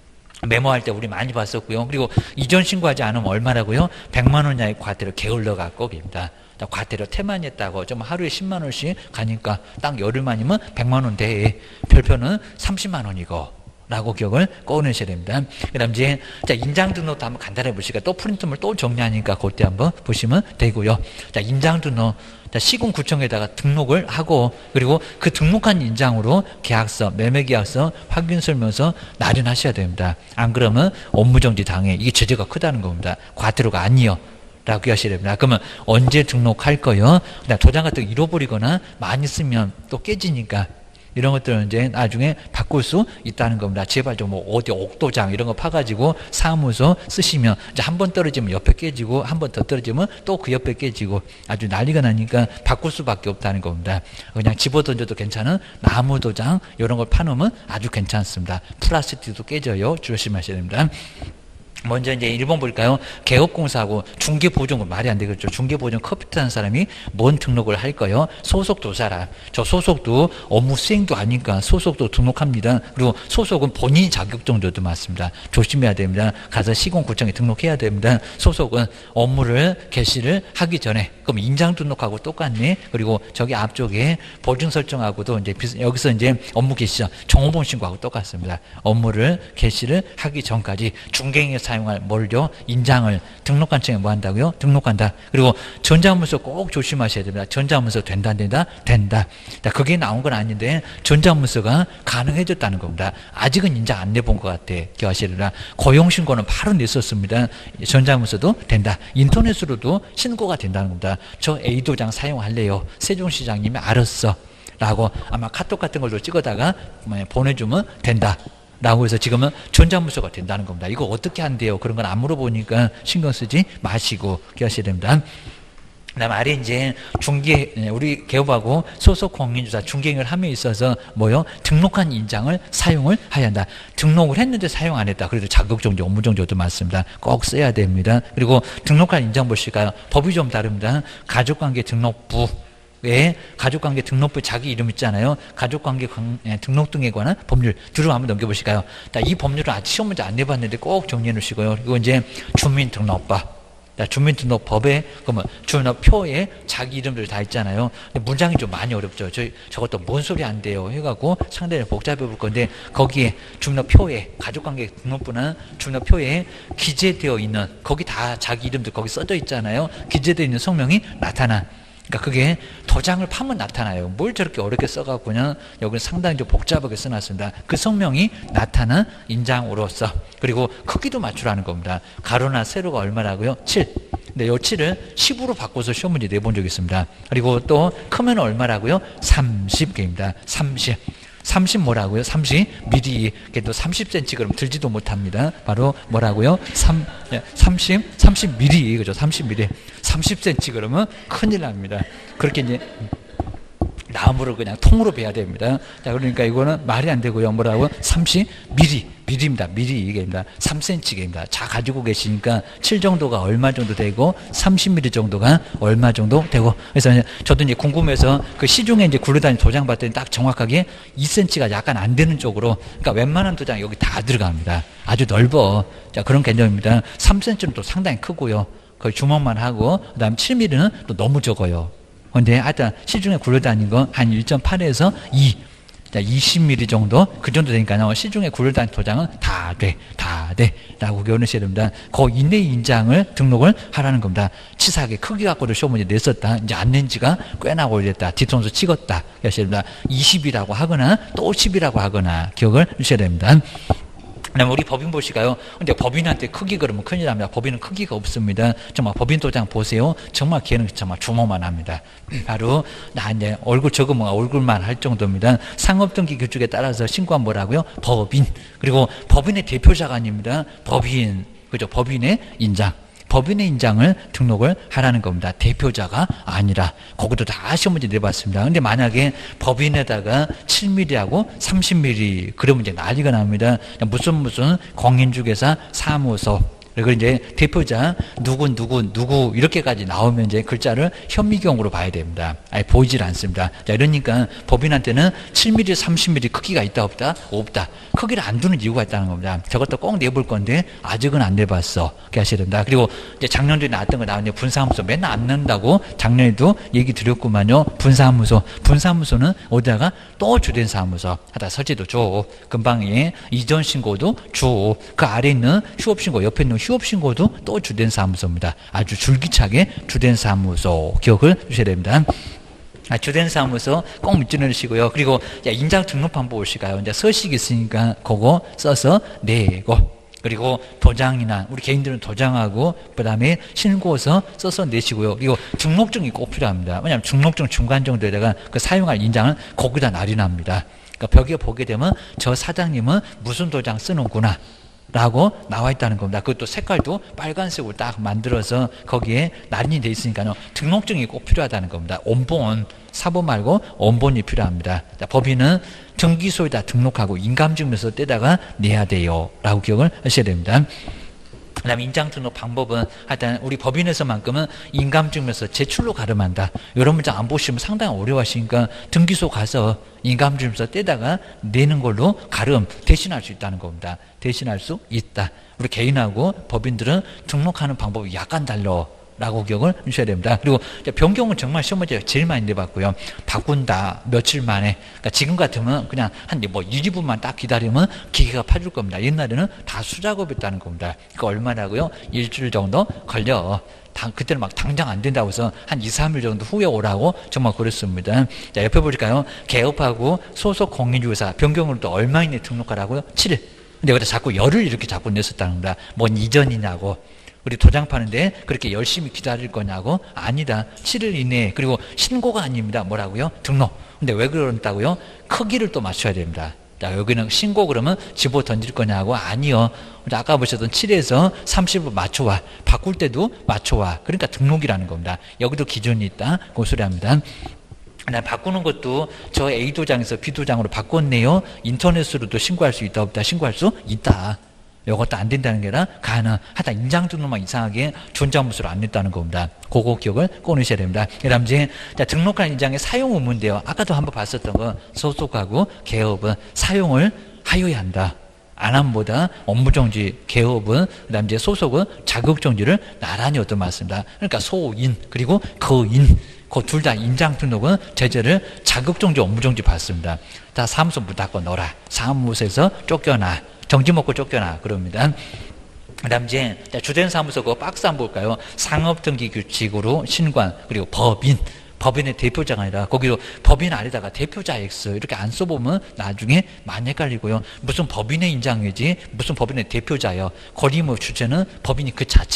A: 메모할 때 우리 많이 봤었고요. 그리고 이전 신고하지 않으면 얼마라고요? 100만 원 이하의 과태료 게을러 갖고 깁니다. 과태료 태만히 했다고 좀 하루에 10만 원씩 가니까 딱 열흘만이면 100만 원 돼. 별표는 30만 원이고 라고 기억을 꺼내셔야 됩니다. 그 다음 이제 인장 등록도 한번 간단히 보시니까 또 프린트물 또 정리하니까 그때 한번 보시면 되고요. 자, 인장 등록. 시군구청에다가 등록을 하고 그리고 그 등록한 인장으로 계약서, 매매계약서, 확인설명서 날인하셔야 됩니다. 안 그러면 업무정지 당해. 이게 제재가 크다는 겁니다. 과태료가 아니요. 라고 하셔야 됩니다. 그러면 언제 등록할 거요? 도장 같은 거 잃어버리거나 많이 쓰면 또 깨지니까 이런 것들은 이제 나중에 바꿀 수 있다는 겁니다. 제발 좀 뭐 어디 옥도장 이런 거 파가지고 사무소 쓰시면 이제 한 번 떨어지면 옆에 깨지고 한 번 더 떨어지면 또 그 옆에 깨지고 아주 난리가 나니까 바꿀 수밖에 없다는 겁니다. 그냥 집어던져도 괜찮은 나무 도장 이런 걸 파놓으면 아주 괜찮습니다. 플라스틱도 깨져요. 조심하셔야 됩니다. 먼저 이제 1번 볼까요? 개업공사하고 중개보증은 말이 안 되겠죠. 중개보증 컴퓨터 하는 사람이 뭔 등록을 할 거요? 소속도 사람. 저 소속도 업무 수행도 아니까 소속도 등록합니다. 그리고 소속은 본인 자격 정도도 맞습니다. 조심해야 됩니다. 가서 시공구청에 등록해야 됩니다. 소속은 업무를 개시를 하기 전에 그럼 인장 등록하고 똑같네. 그리고 저기 앞쪽에 보증 설정하고도 이제 여기서 이제 업무 개시죠. 종업원 신고하고 똑같습니다. 업무를 개시를 하기 전까지 중개인에 사용할 뭘요? 인장을 등록관청에 뭐 한다고요? 등록한다. 그리고 전자문서 꼭 조심하셔야 됩니다. 전자문서 된다 안 된다? 된다. 그게 나온 건 아닌데 전자문서가 가능해졌다는 겁니다. 아직은 인장 안 내본 것 같아. 기억하셔야 됩니다. 고용신고는 바로 냈었습니다. 전자문서도 된다. 인터넷으로도 신고가 된다는 겁니다. 저 A도장 사용할래요. 세종시장님이 알았어. 라고 아마 카톡 같은 걸로 찍어다가 보내주면 된다. 라고 해서 지금은 전자문서가 된다는 겁니다. 이거 어떻게 한대요? 그런 건 안 물어보니까 신경 쓰지 마시고 기하셔야 됩니다. 그 다음 아래 이제 우리 개업하고 소속 공인주사 중개인을 함에 있어서 뭐요? 등록한 인장을 사용을 해야 한다. 등록을 했는데 사용 안 했다. 그래도 자격정지, 업무정지도 맞습니다. 꼭 써야 됩니다. 그리고 등록한 인장 보실까요? 법이 좀 다릅니다. 가족관계 등록부. 왜 가족관계 등록부 자기 이름 있잖아요. 가족관계 등록 등에 관한 법률 뒤로 한번 넘겨보실까요? 이 법률은 아직 시험 문제 안 내봤는데 꼭 정리해 놓으시고요. 이거 이제 주민등록법. 주민등록법에 그러면 주민등록표에 자기 이름들 다 있잖아요. 근데 문장이 좀 많이 어렵죠. 저것도 뭔 소리 안 돼요. 해갖고 상당히 복잡해 볼 건데 거기에 주민등록표에 가족관계 등록부는 주민등록표에 기재되어 있는 거기 다 자기 이름들 거기 써져 있잖아요. 기재되어 있는 성명이 나타나. 그러니까 그게 도장을 파면 나타나요. 뭘 저렇게 어렵게 써갖고 그냥 여기는 상당히 좀 복잡하게 써놨습니다. 그 성명이 나타난 인장으로서 그리고 크기도 맞추라는 겁니다. 가로나 세로가 얼마라고요? 7. 근데 이 7을 10으로 바꿔서 시험 문제 내본 적이 있습니다. 그리고 또 크면 얼마라고요? 30개입니다. 30. 30 뭐라고요? 30mm. 그게 또 30cm 그럼 들지도 못합니다. 바로 뭐라고요? 30mm. 그죠? 30mm. 30cm 그러면 큰일 납니다. 그렇게 이제 나무를 그냥 통으로 베야 됩니다. 자, 그러니까 이거는 말이 안 되고요. 뭐라고요? 30mm입니다. 이게입니다. 3cm입니다. 자, 가지고 계시니까 7 정도가 얼마 정도 되고 30mm 정도가 얼마 정도 되고. 그래서 저도 이제 궁금해서 그 시중에 이제 굴러다니는 도장 봤더니 딱 정확하게 2cm가 약간 안 되는 쪽으로, 그러니까 웬만한 도장 여기 다 들어갑니다. 아주 넓어. 자, 그런 개념입니다. 3cm는 또 상당히 크고요. 거의 주먹만 하고, 그 다음 7mm는 또 너무 적어요. 근데 하여튼 시중에 굴러다니는 거 한 1.8에서 2, 자, 20mm 정도, 그 정도 되니까요. 시중에 굴러다니는 도장은 다 돼 라고 기억하셔야 됩니다. 그 이내 인장을 등록을 하라는 겁니다. 치사하게 크기 갖고도 시험 문제 냈었다, 이제 안 낸 지가 꽤나 오래됐다, 뒤통수 찍었다 하셔야 됩니다. 20이라고 하거나 또 10이라고 하거나 기억을 하셔야 됩니다. 그다음에 우리 법인 보시가요. 근데 법인한테 크기 그러면 큰일 납니다. 법인은 크기가 없습니다. 정말 법인 도장 보세요. 정말 걔는 정말 주먹만 합니다. 바로 나 이제 얼굴 적으면 얼굴만 할 정도입니다. 상업등기 규칙에 따라서 신고한 뭐라고요? 법인. 그리고 법인의 대표자가 아닙니다. 법인. 그죠? 법인의 인장. 법인의 인장을 등록을 하라는 겁니다. 대표자가 아니라. 거기도 다 시험 문제 내봤습니다. 근데 만약에 법인에다가 7mm하고 30mm 그러면 이제 난리가 납니다. 무슨 공인중개사 사무소, 그리고 이제 대표자 누구 이렇게까지 나오면 이제 글자를 현미경으로 봐야 됩니다. 아예 보이질 않습니다. 자, 이러니까 법인한테는 7mm, 30mm 크기가 있다 없다? 없다. 크기를 안 두는 이유가 있다는 겁니다. 저것도 꼭 내볼 건데 아직은 안 내봤어. 그렇게 하셔야 됩니다. 그리고 이제 작년도에 나왔던 거 나왔는데 분사무소 맨날 안 낸다고 작년에도 얘기 드렸구만요. 분사무소는 어디다가 또 주된 사무소 하다 설치도 줘. 금방에 이전 신고도 줘. 그 아래 있는 휴업 신고 옆에 있는 휴업 신고도 또 주된 사무소입니다. 아주 줄기차게 주된 사무소 기억을 주셔야 됩니다. 주된 사무소 꼭 믿지 않으시고요. 그리고 인장 등록 방법 보시가요. 이제 서식 있으니까 그거 써서 내고, 그리고 도장이나 우리 개인들은 도장하고 그다음에 신고서 써서 내시고요. 그리고 등록증이 꼭 필요합니다. 왜냐하면 등록증 중간 정도에다가 그 사용할 인장은 거기다 날인합니다. 그러니까 벽에 보게 되면 저 사장님은 무슨 도장 쓰는구나 라고 나와 있다는 겁니다. 그것도 색깔도 빨간색으로 딱 만들어서 거기에 날인이 돼 있으니까요. 등록증이 꼭 필요하다는 겁니다. 원본, 사본 말고 원본이 필요합니다. 자, 법인은 등기소에다 등록하고 인감증명서 떼다가 내야 돼요 라고 기억을 하셔야 됩니다. 그 다음에 인장 등록 방법은 하여튼 우리 법인에서만큼은 인감증명서 제출로 가름한다. 이런 문장 안 보시면 상당히 어려워하시니까 등기소 가서 인감증명서 떼다가 내는 걸로 가름 대신할 수 있다는 겁니다. 대신할 수 있다. 우리 개인하고 법인들은 등록하는 방법이 약간 달라 라고 기억을 하셔야 됩니다. 그리고 변경은 정말 시험 문제 제일 많이 내봤고요. 바꾼다 며칠 만에, 그러니까 지금 같으면 그냥 한 1, 2분만 딱 기다리면 기계가 파줄 겁니다. 옛날에는 다 수작업했다는 겁니다. 그러니까 얼마라고요? 일주일 정도 걸려. 그때는 막 당장 안 된다고 해서 한 2, 3일 정도 후에 오라고 정말 그랬습니다. 자, 옆에 보실까요? 개업하고 소속 공인중개사 변경을 또 얼마 이내에 등록하라고요? 7일. 근데 여기다 자꾸 열을 이렇게 자꾸 냈었다는 겁니다. 뭔 이전이냐고. 우리 도장 파는데 그렇게 열심히 기다릴 거냐고. 아니다. 7일 이내에. 그리고 신고가 아닙니다. 뭐라고요? 등록. 근데 왜 그런다고요? 크기를 또 맞춰야 됩니다. 자, 여기는 신고 그러면 집어 던질 거냐고. 아니요. 아까 보셨던 7에서 30을 맞춰와. 바꿀 때도 맞춰와. 그러니까 등록이라는 겁니다. 여기도 기준이 있다. 그 소리 합니다. 바꾸는 것도 저 A 도장에서 B 도장으로 바꿨네요. 인터넷으로도 신고할 수 있다 없다? 신고할 수 있다. 이것도 안 된다는 게 아니라 하여튼 인장 등록만 이상하게 존재무수로 안 냈다는 겁니다. 그거 기억을 꺼내셔야 됩니다. 그 다음 이제 등록한 인장의 사용 의무인데요. 아까도 한번 봤었던 거 소속하고 개업은 사용을 하여야 한다. 안 함보다 업무정지, 개업은 그다음 이제 소속은 자격정지를 나란히 얻어 맞습니다. 그러니까 소인 그리고 거인 그 둘 다 인장 등록은 제재를 자격정지, 업무정지 받습니다. 다 사무소 문 닫고 놀아. 사무소에서 쫓겨나. 정지 먹고 쫓겨나. 그럽니다. 그 다음 이제 주된 사무소 그 박스 한번 볼까요? 상업등기 규칙으로 신관, 그리고 법인. 법인의 대표자가 아니라 거기로 법인 아래다가 대표자 X 이렇게 안 써보면 나중에 많이 헷갈리고요. 무슨 법인의 인장이지 무슨 법인의 대표자요. 권리의무 주체는 법인이 그 자체요.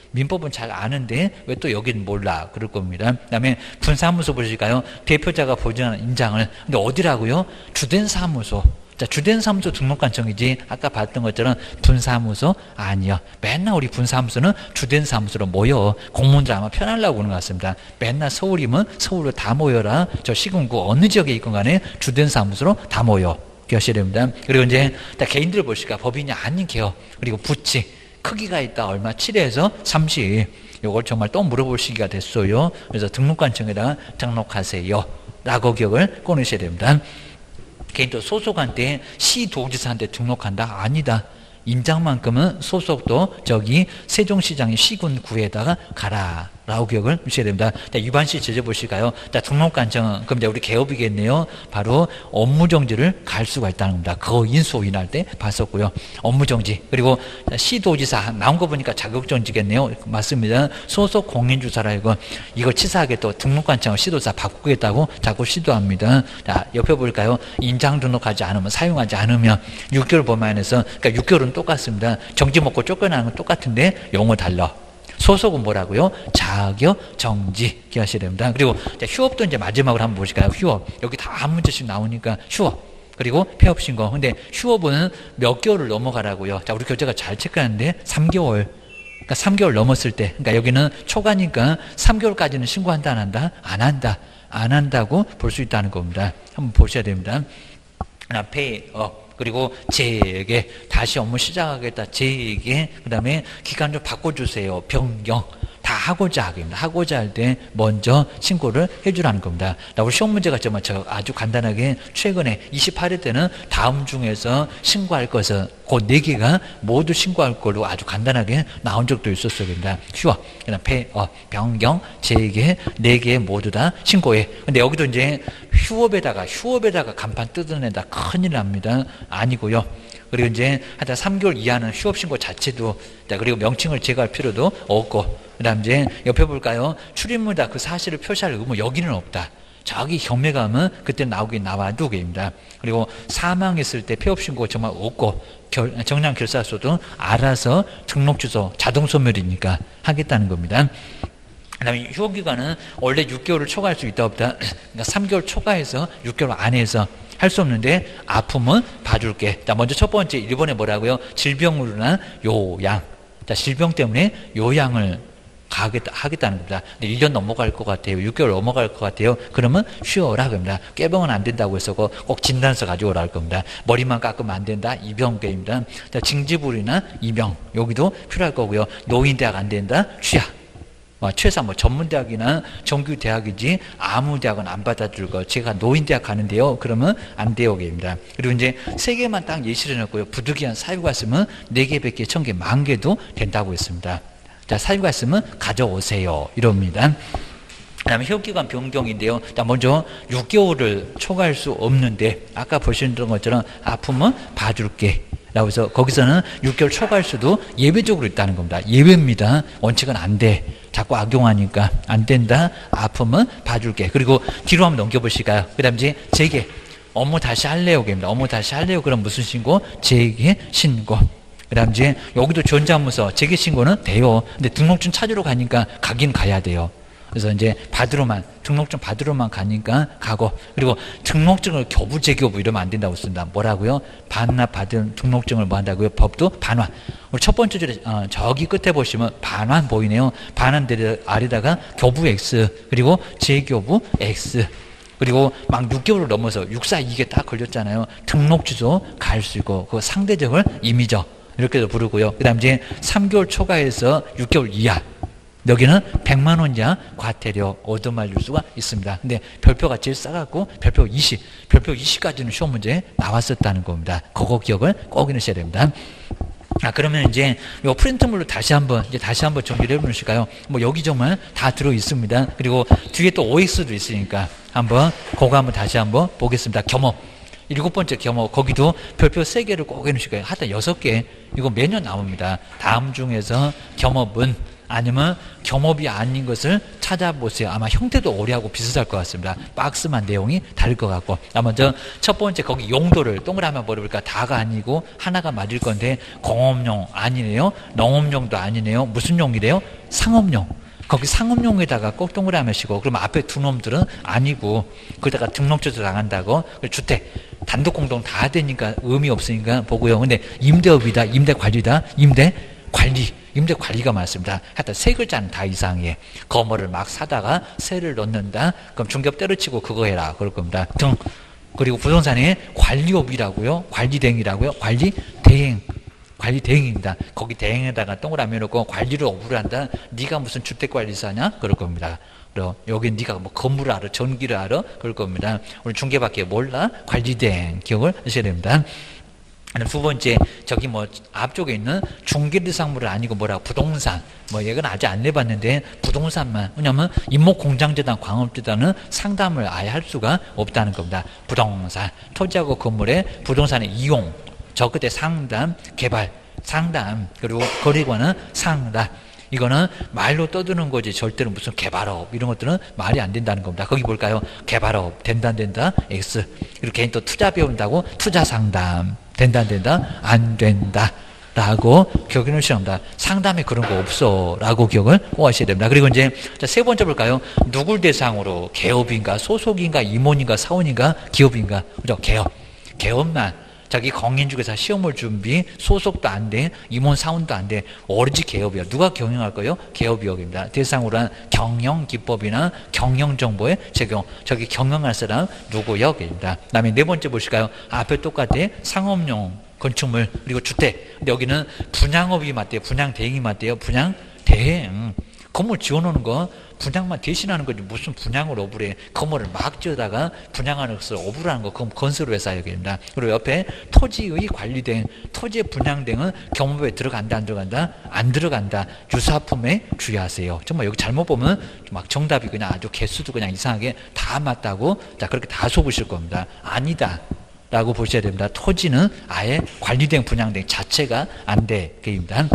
A: 민법은 잘 아는데 왜 또 여긴 몰라 그럴 겁니다. 그다음에 분사무소 보실까요? 대표자가 보증하는 인장을. 근데 어디라고요? 주된 사무소. 자, 주된 사무소 등록관청이지 아까 봤던 것처럼 분사무소 아니요. 맨날 우리 분사무소는 주된 사무소로 모여. 공무원들 아마 편하려고 그러는 것 같습니다. 맨날 서울이면 서울로 다 모여라. 저 시군구 어느 지역에 있건 간에 주된 사무소로 다 모여. 기억하셔야 됩니다. 그리고 이제 개인들 보실까? 법인이 아닌 개업. 그리고 부치. 크기가 있다. 얼마? 7에서 30. 이걸 정말 또 물어볼 시기가 됐어요. 그래서 등록관청에다가 등록하세요. 라고 기억을 꺼내셔야 됩니다. 개인도 소속한테 시도지사한테 등록한다? 아니다. 인장만큼은 소속도 저기 세종시장의 시군구에다가 가라. 라고 기억을 주셔야 됩니다. 자, 유반시 제재 보실까요? 자, 등록관청은, 그럼 이제 우리 개업이겠네요. 바로 업무정지를 갈 수가 있다는 겁니다. 그거 인수인할 때 봤었고요. 업무정지. 그리고 시도지사, 나온 거 보니까 자격정지겠네요. 맞습니다. 소속 공인주사라 이거 치사하게 또 등록관청을 시도지사 바꾸겠다고 자꾸 시도합니다. 자, 옆에 볼까요? 인장 등록하지 않으면, 사용하지 않으면 6개월 범안에서, 그러니까 6개월은 똑같습니다. 정지 먹고 쫓겨나는 건 똑같은데 용어 달라. 소속은 뭐라고요? 자격 정지 기하셔야 됩니다. 그리고 휴업도 이제 마지막으로 한번 보실까요? 휴업. 여기 다 한 문제씩 나오니까 휴업. 그리고 폐업 신고. 근데 휴업은 몇 개월을 넘어가라고요. 자, 우리 교재가 잘 체크하는데 3개월. 그러니까 3개월 넘었을 때. 그러니까 여기는 초과니까 3개월까지는 신고한다 안 한다? 안 한다. 안 한다고 볼 수 있다는 겁니다. 한번 보셔야 됩니다. 폐업. 그리고 재개, 다시 업무 시작하겠다, 재개, 그 다음에 기간 좀 바꿔주세요, 변경, 다 하고자 하겠습니다. 하고자 할 때 먼저 신고를 해주라는 겁니다. 우리 시험 문제가 정말 아주 간단하게 최근에 28회 때는 다음 중에서 신고할 것은 그 4개가 모두 신고할 걸로 아주 간단하게 나온 적도 있었어요. 휴업, 그다음 폐업, 변경, 재개 4개 모두 다 신고해. 근데 여기도 이제 휴업에다가 간판 뜯어낸다 큰일 납니다. 아니고요. 그리고 이제 하여튼 3개월 이하는 휴업 신고 자체도, 그리고 명칭을 제거할 필요도 없고, 그 다음 이제 옆에 볼까요? 출입문다 그 사실을 표시할 의무 여기는 없다. 저기 경매 가면 그때 나오긴 나와도 게입니다. 그리고 사망했을 때 폐업 신고 정말 없고, 정량 결사소도 알아서 등록 주소 자동 소멸이니까 하겠다는 겁니다. 그 다음에 휴업기간은 원래 6개월을 초과할 수 있다 없다. 그러니까 3개월 초과해서 6개월 안에서 할 수 없는데 아픔은 봐줄게. 자, 먼저 첫 번째 1번에 뭐라고요? 질병으로 인한 요양. 자, 질병 때문에 요양을 하겠다는 겁니다. 근데 1년 넘어갈 것 같아요. 6개월 넘어갈 것 같아요. 그러면 쉬어라 겁니다. 깨병은 안 된다고 해서 꼭 진단서 가져오라 할 겁니다. 머리만 깎으면 안 된다. 이병계입니다. 자, 징지불이나 이병 여기도 필요할 거고요. 노인대학 안 된다. 취약. 최소한 전문대학이나 정규대학이지 아무 대학은 안 받아줄 거. 제가 노인대학 가는데요. 그러면 안 돼요입니다. 그리고 이제 3개만 딱 예시를 해놨고요. 부득이한 사유가 있으면 4개, 100개, 1000개, 10,000개도 된다고 했습니다. 자, 사유가 있으면 가져오세요. 이럽니다. 그 다음에 휴업기간 변경인데요. 자, 먼저 6개월을 초과할 수 없는데 아까 보시던 것처럼 아프면 봐줄게. 라고 해서 거기서는 6개월 초과할 수도 예외적으로 있다는 겁니다. 예외입니다. 원칙은 안 돼. 자꾸 악용하니까 안 된다. 아프면 봐줄게. 그리고 뒤로 한번 넘겨보실까요? 그 다음 이제 재개. 업무 다시 할래요. 업무 다시 할래요. 그럼 무슨 신고? 재개 신고. 그 다음 이제 여기도 전자문서 재개 신고는 돼요. 근데 등록증 찾으러 가니까 가긴 가야 돼요. 그래서 이제 등록증 받으러만 가니까 가고, 그리고 등록증을 교부 재교부 이러면 안 된다고 쓴다. 뭐라고요? 반납받은 등록증을 뭐 한다고요? 법도 반환. 우리 첫 번째 줄에 저기 끝에 보시면 반환 보이네요. 반환 아래다가 교부 X 그리고 재교부 X. 그리고 막 6개월을 넘어서 6사 이게 딱 걸렸잖아요. 등록 주소 갈 수 있고 그 상대적을 임의적 이렇게도 부르고요. 그 다음 이제 3개월 초과해서 6개월 이하. 여기는 100만 원 이하 과태료 얻어말릴 수가 있습니다. 근데 별표가 제일 싸갖고 별표 20까지는 시험 문제에 나왔었다는 겁니다. 그거 기억을 꼭 해놓으셔야 됩니다. 그러면 이제 요 프린트물로 다시 한번 정리를 해보실까요? 여기 정말 다 들어 있습니다. 그리고 뒤에 또 OX도 있으니까 그거 한번 다시 한번 보겠습니다. 겸업. 7번째 겸업. 거기도 별표 3개를 꼭 해놓으실까요? 하여튼 6개. 이거 매년 나옵니다. 다음 중에서 겸업은 아니면 겸업이 아닌 것을 찾아보세요. 아마 형태도 올해하고 비슷할 것 같습니다. 박스만 내용이 다를 것 같고. 먼저 첫 번째 거기 용도를 동그라미 버려볼까? 다가 아니고 하나가 맞을 건데 공업용 아니네요. 농업용도 아니네요. 무슨 용이래요? 상업용. 거기 상업용에다가 꼭 동그라미 하시고, 그럼 앞에 두 놈들은 아니고 거기다가 등록제도 나간다고. 주택 단독 공동 다 되니까 의미 없으니까 보고요. 근데 임대업이다, 임대관리다, 임대관리가 맞습니다. 하여튼 세 글자는 다 이상해. 거머를 막 사다가 세를 넣는다. 그럼 중개업 때려치고 그거 해라 그럴 겁니다. 등. 그리고 부동산에 관리업이라고요. 관리대행이라고요. 관리대행입니다. 거기 대행에다가 동그라미 놓고 관리를 업으로 한다. 네가 무슨 주택관리사냐? 그럴 겁니다. 그리고 여기 네가 뭐 건물을 알아, 전기를 알아? 그럴 겁니다. 우리 중개밖에 몰라? 관리대행 기억을 하셔야 됩니다. 두 번째, 저기 뭐 앞쪽에 있는 중개대상물은 아니고 뭐라고 부동산, 뭐 얘는 아직 안 내봤는데 부동산만. 왜냐면 임목공장재단, 광업재단은 상담을 아예 할 수가 없다는 겁니다. 부동산, 토지하고 건물의 부동산의 이용, 저 끝에 상담, 개발, 상담, 그리고 거래관은 상담. 이거는 말로 떠드는 거지 절대로 무슨 개발업 이런 것들은 말이 안 된다는 겁니다. 거기 볼까요? 개발업 된다 안 된다 X. 그리고 개인 또 투자 배운다고 투자 상담 된다 안 된다 안 된다 라고 기억해 놓으셔야 합니다. 상담에 그런 거 없어 라고 기억을 꼭 하셔야 됩니다. 그리고 이제 세 번째 볼까요? 누굴 대상으로 개업인가 소속인가 임원인가 사원인가 기업인가 그죠? 개업만. 자기 공인중개사 시험을 준비, 소속도 안 돼, 임원 사원도 안 돼, 오로지 개업이야. 누가 경영할 거예요? 개업이역입니다. 대상으로 한 경영기법이나 경영정보의 적용. 저기 경영할 사람 누구역입니다. 그 다음에 네 번째 보실까요? 앞에 똑같아. 상업용 건축물, 그리고 주택. 근데 여기는 분양업이 맞대요. 분양대행이 맞대요. 분양대행. 건물 지어놓는 거 분양만 대신하는 거지 무슨 분양을 업으래. 건물을 막 지어다가 분양하는 것을 업으로 하는 거 그건 건설회사역입니다. 그리고 옆에 토지의 관리대행, 토지의 분양대행은 경무부에 들어간다 안 들어간다? 안 들어간다. 유사품에 주의하세요. 정말 여기 잘못 보면 막 정답이 그냥 아주 개수도 그냥 이상하게 다 맞다고 자 그렇게 다 속으실 겁니다. 아니다 라고 보셔야 됩니다. 토지는 아예 관리대행 분양대행 자체가 안 되게입니다.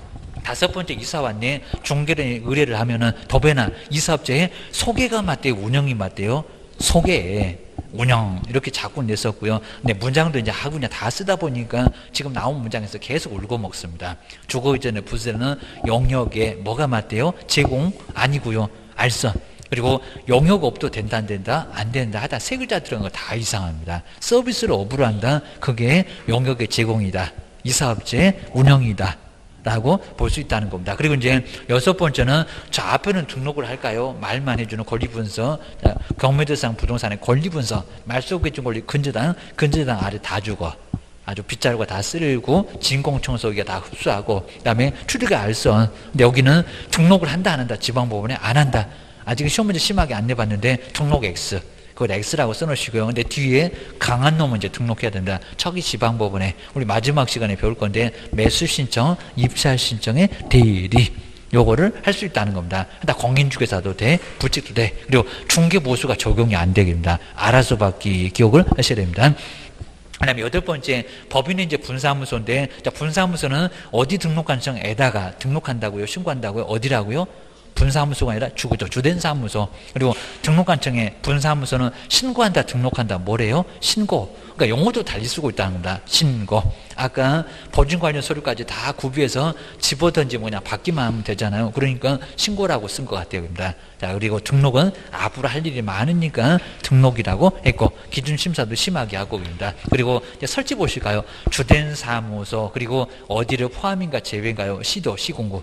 A: 다섯 번째 이사 왔네. 중개를 의뢰를 하면은 더배나 이사업자의 소개가 맞대요. 운영이 맞대요. 소개, 운영 이렇게 자꾸 냈었고요. 근데 문장도 이제 하고 그냥 다 쓰다 보니까 지금 나온 문장에서 계속 울고 먹습니다. 주거 이전의 부세는 영역에 뭐가 맞대요? 제공 아니고요. 알선. 그리고 용역업도 된다 안 된다? 안 된다 하다 세 글자 들어간 거 다 이상합니다. 서비스를 업으로 한다. 그게 용역의 제공이다. 이사업자의 운영이다. 라고 볼 수 있다는 겁니다. 그리고 이제 여섯 번째는 저 앞에는 등록을 할까요? 말만 해주는 권리분서, 경매대상 부동산의 권리분서, 말 속에 준 권리 근저당 아래 다 주고 아주 빗자루가 다 쓸고 진공청소기가 다 흡수하고 그다음에 출입가 알선. 근데 여기는 등록을 한다 안 한다? 지방법원에 안 한다. 아직 시험 문제 심하게 안 내봤는데 등록 X. 그걸 X라고 써놓으시고요. 근데 뒤에 강한 놈은 이제 등록해야 된다. 척이 지방법원에 우리 마지막 시간에 배울 건데 매수 신청, 입찰 신청의 대리 요거를 할 수 있다는 겁니다. 다 공인중개사도 돼, 부칙도 돼. 그리고 중개보수가 적용이 안 되겠습니다. 알아서 받기 기억을 하셔야 됩니다. 그 다음에 여덟 번째, 법인은 이제 분사무소인데, 자, 분사무소는 어디 등록한 청에다가 등록한다고요? 신고한다고요? 어디라고요? 분사무소가 아니라 주된 사무소. 그리고 등록관청에 분사무소는 신고한다, 등록한다. 뭐래요? 신고. 그러니까 용어도 달리 쓰고 있다는 겁니다. 신고. 아까 보증 관련 서류까지 다 구비해서 집어던지 뭐냐 받기만 하면 되잖아요. 그러니까 신고라고 쓴 것 같아요. 자, 그리고 등록은 앞으로 할 일이 많으니까 등록이라고 했고 기준 심사도 심하게 하고 있습니다. 그리고 이제 설치 보실까요? 주된 사무소 그리고 어디를 포함인가 제외인가요? 시도, 시공구,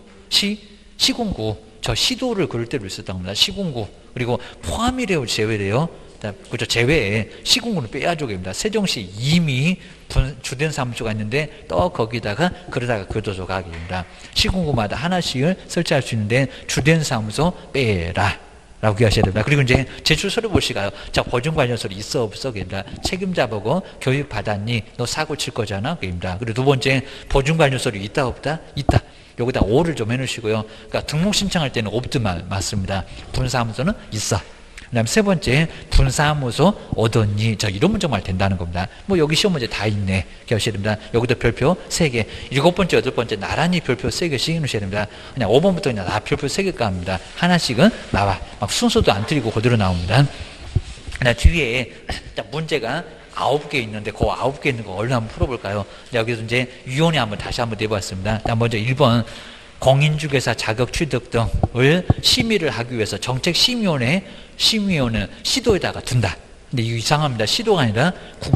A: 시공구. 저 시도를 그럴 때로 있었던 겁니다. 시공구. 그리고 포함이래요, 제외래요. 그죠? 제외에 시공구는 빼야죠. 입니다. 세종시 이미 주된 사무소가 있는데 또 거기다가 그러다가 교도소 가기입니다. 시공구마다 하나씩을 설치할 수 있는데 주된 사무소 빼라. 라고 기억하셔야 됩니다. 그리고 이제 제출 서류 보시가요. 자, 보증 관련 서류 있어 없어? 그입니다. 책임자 보고 교육 받았니? 너 사고 칠 거잖아. 그입니다. 그리고 두 번째 보증 관련 서류 있다 없다? 있다. 여기다 O를 좀 해놓으시고요. 그러니까 등록 신청할 때는 없드만 맞습니다. 분사무소는 있어. 그다음 세 번째 분사무소 얻었니? 자, 이러면 정말 된다는 겁니다. 뭐 여기 시험 문제 다 있네. 기억하셔야 됩니다. 여기도 별표 3개. 일곱 번째, 여덟 번째 나란히 별표 3개씩 넣으셔야 됩니다. 그냥 5번부터 그냥 다 별표 3개 갑니다. 하나씩은 나와. 막 순서도 안 틀리고 그대로 나옵니다. 그다음 뒤에 문제가 9개 있는데 그 9개 있는 거 얼른 한번 풀어볼까요? 여기서 이제 유언이 한번 다시 한번 내봤습니다. 먼저 1번 공인중개사 자격 취득 등을 심의를 하기 위해서 정책심의원의 심의원은 시도에다가 둔다. 근데 이거 이상합니다. 시도가 아니라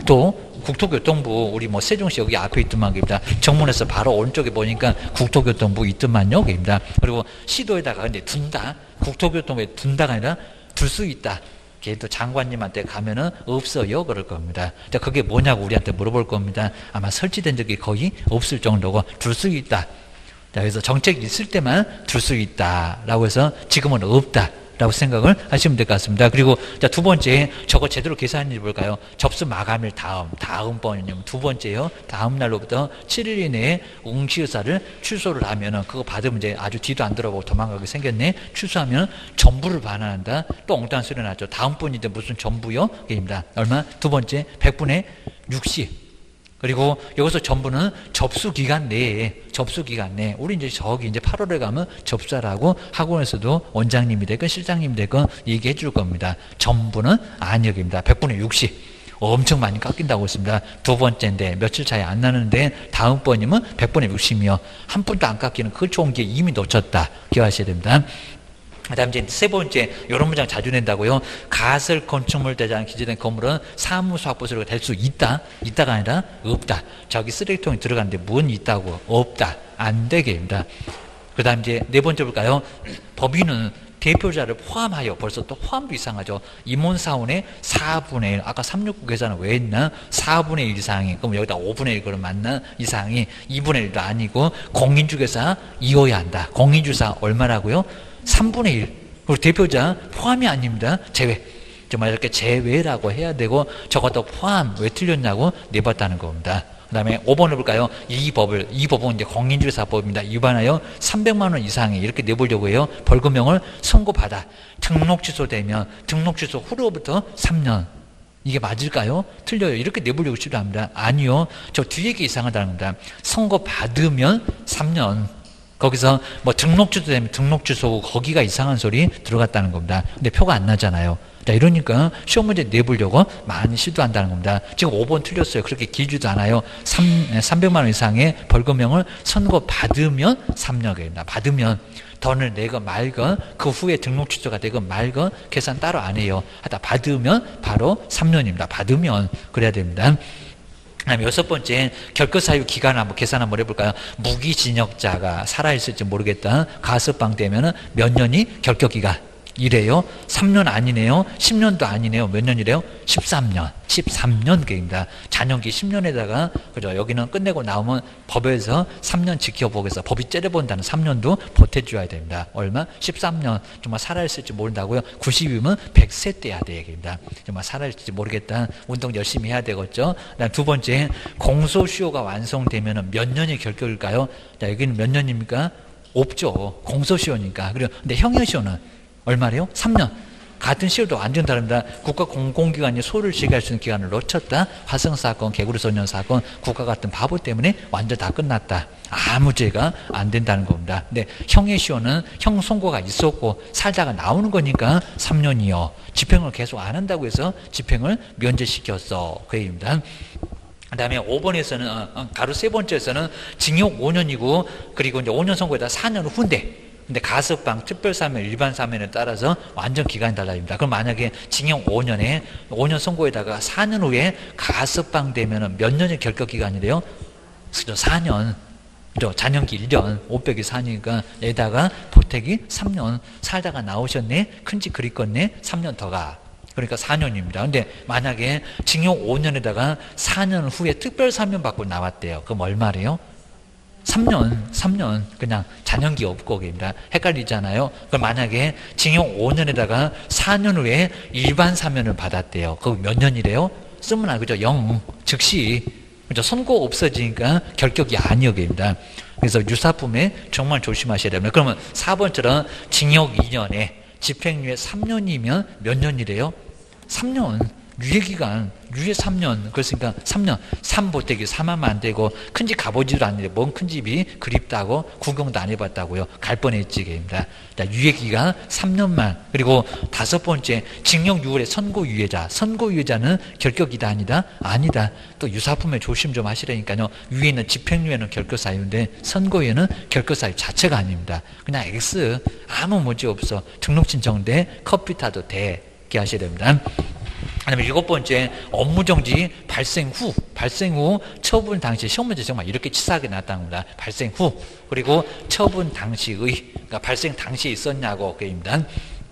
A: 국토교통부, 우리 뭐 세종시 여기 앞에 있더만 겁니다. 정문에서 바로 오른쪽에 보니까 국토교통부 있더만요. 입니다. 그리고 시도에다가 근데 둔다. 국토교통부에 둔다가 아니라 둘 수 있다. 걔도 장관님한테 가면은 없어요. 그럴 겁니다. 자, 그게 뭐냐고 우리한테 물어볼 겁니다. 아마 설치된 적이 거의 없을 정도고 둘 수 있다. 자, 그래서 정책이 있을 때만 둘 수 있다라고 해서 지금은 없다라고 생각을 하시면 될 것 같습니다. 그리고 자, 두 번째 저거 제대로 계산해 볼까요? 접수 마감일 다음번이면 두 번째요. 다음 날로부터 7일 이내에 응시의사를 취소를 하면은 그거 받으면 이제 아주 뒤도 안 돌아보고 도망가게 생겼네. 취소하면 전부를 반환한다. 또 엉뚱한 소리 나죠. 다음 분인데 무슨 전부요? 입니다. 얼마? 두 번째 100분의 60. 그리고 여기서 전부는 접수기간 내에, 우리 이제 저기 이제 8월에 가면 접수하라고 학원에서도 원장님이 되건 실장님이 되건 얘기해 줄 겁니다. 전부는 아니역입니다. 100분의 60. 엄청 많이 깎인다고 했습니다. 두 번째인데 며칠 차이 안 나는데 다음번이면 100분의 60이요. 한 분도 안 깎이는 그 좋은 게 이미 놓쳤다. 기억하셔야 됩니다. 그 다음 이제 세 번째, 이런 문장 자주 낸다고요. 가설 건축물 대장 기재된 건물은 사무소 확보소리가 될 수 있다. 있다가 아니라 없다. 저기 쓰레기통이 들어갔는데 뭔 있다고? 없다. 안 되게입니다. 그 다음 이제 네 번째 볼까요? 법인은 대표자를 포함하여, 벌써 또 포함도 이상하죠. 임원사원의 4분의 1, 아까 369 계산은 왜 했나? 4분의 1 이상이, 그럼 여기다 5분의 1 그럼 맞나? 이상이 2분의 1도 아니고 공인중개사 이어야 한다. 공인중개사 얼마라고요? 3분의 1. 그리고 대표자 포함이 아닙니다. 제외. 정말 이렇게 제외라고 해야 되고 저것도 포함. 왜 틀렸냐고 내봤다는 겁니다. 그 다음에 5번을 볼까요? 이 법은 이제 공인중개사법입니다. 위반하여 300만 원 이상의 이렇게 내보려고 해요. 벌금형을 선고받아. 등록 취소되면 등록 취소 후로부터 3년. 이게 맞을까요? 틀려요. 이렇게 내보려고 시도합니다. 아니요. 저 뒤에 게 이상하다는 겁니다. 선고받으면 3년. 거기서 뭐 등록 취소되면 등록 취소고 거기가 이상한 소리 들어갔다는 겁니다. 근데 표가 안 나잖아요. 자, 이러니까 시험 문제 내보려고 많이 시도한다는 겁니다. 지금 5번 틀렸어요. 그렇게 길지도 않아요. 300만 원 이상의 벌금형을 선고받으면 3년입니다. 받으면 돈을 내건 말건 그 후에 등록 취소가 되건 말건 계산 따로 안 해요. 하다 받으면 바로 3년입니다. 받으면 그래야 됩니다. 그다음에 여섯 번째 결격사유 기간을 한번 계산 한번 해볼까요? 무기징역자가 살아있을지 모르겠다. 가석방 되면은 몇 년이 결격기간? 이래요. 3년 아니네요. 10년도 아니네요. 몇 년이래요? 13년. 13년 계입니다. 잔영기 10년에다가 그죠? 여기는 끝내고 나오면 법에서 3년 지켜보겠어. 법이 째려본다는 3년도 보태줘야 됩니다. 얼마? 13년. 정말 살아있을지 모른다고요. 90이면 100세 때야 되겠습니다. 정말 살아있을지 모르겠다. 운동 열심히 해야 되겠죠. 그다음 두 번째 공소시효가 완성되면 몇 년이 결격일까요? 자, 여기는 몇 년입니까? 없죠. 공소시효니까. 그리고 근데 형용시효는 얼마래요? 3년. 같은 시효도 완전 다릅니다. 국가 공공기관이 소를 지휘할 수 있는 기간을 놓쳤다. 화성사건, 개구리소년 사건, 국가 같은 바보 때문에 완전 다 끝났다. 아무 죄가 안 된다는 겁니다. 근데 형의 시효는 형 선고가 있었고 살다가 나오는 거니까 3년이요. 집행을 계속 안 한다고 해서 집행을 면제시켰어. 그 얘기입니다. 그 다음에 5번에서는, 가로 세 번째에서는 징역 5년이고, 그리고 이제 5년 선고에다 4년 후인데, 근데 가석방, 특별사면, 일반사면에 따라서 완전 기간이 달라집니다. 그럼 만약에 징역 5년에 5년 선고에다가 4년 후에 가석방 되면 몇 년의 결격기간이래요? 4년. 잔영기 1년, 500이 4니까 에다가 보태기 3년. 살다가 나오셨네? 큰집 그리 껐네? 3년 더 가. 그러니까 4년입니다. 근데 만약에 징역 5년에다가 4년 후에 특별사면 받고 나왔대요. 그럼 얼마래요? 3년 그냥 잔영기 없고 입니다. 헷갈리잖아요. 그럼 만약에 징역 5년에다가 4년 후에 일반 사면을 받았대요. 그럼 몇 년이래요? 쓰면 그죠? 0 즉시 그죠? 선고 없어지니까 결격이 아니어입니다. 그래서 유사품에 정말 조심하셔야 됩니다. 그러면 4번처럼 징역 2년에 집행유예 3년이면 몇 년이래요? 3년. 유예기간, 유예 3년. 그렇으니까 3년. 삼보태기 3하면 안 되고, 큰 집 가보지도 않는데, 뭔 큰 집이 그립다고, 구경도 안 해봤다고요. 갈 뻔했지, 게입니다. 자, 유예기간 3년만. 그리고 5번째, 징역 6월에 선고유예자. 선고유예자는 결격이다, 아니다? 아니다. 또 유사품에 조심 좀 하시라니까요. 유예는, 집행유예는 결격사유인데, 선고유예는 결격사유 자체가 아닙니다. 그냥 X, 아무 문제 없어. 등록신청 돼, 커피 타도 돼. 이렇게 하셔야 됩니다. 그다음에 7번째, 업무정지 발생 후 처분 당시 시험 문제 정말 이렇게 치사하게 나왔다는 겁니다. 발생 후. 그리고 처분 당시의, 그러니까 발생 당시에 있었냐고 그입니다.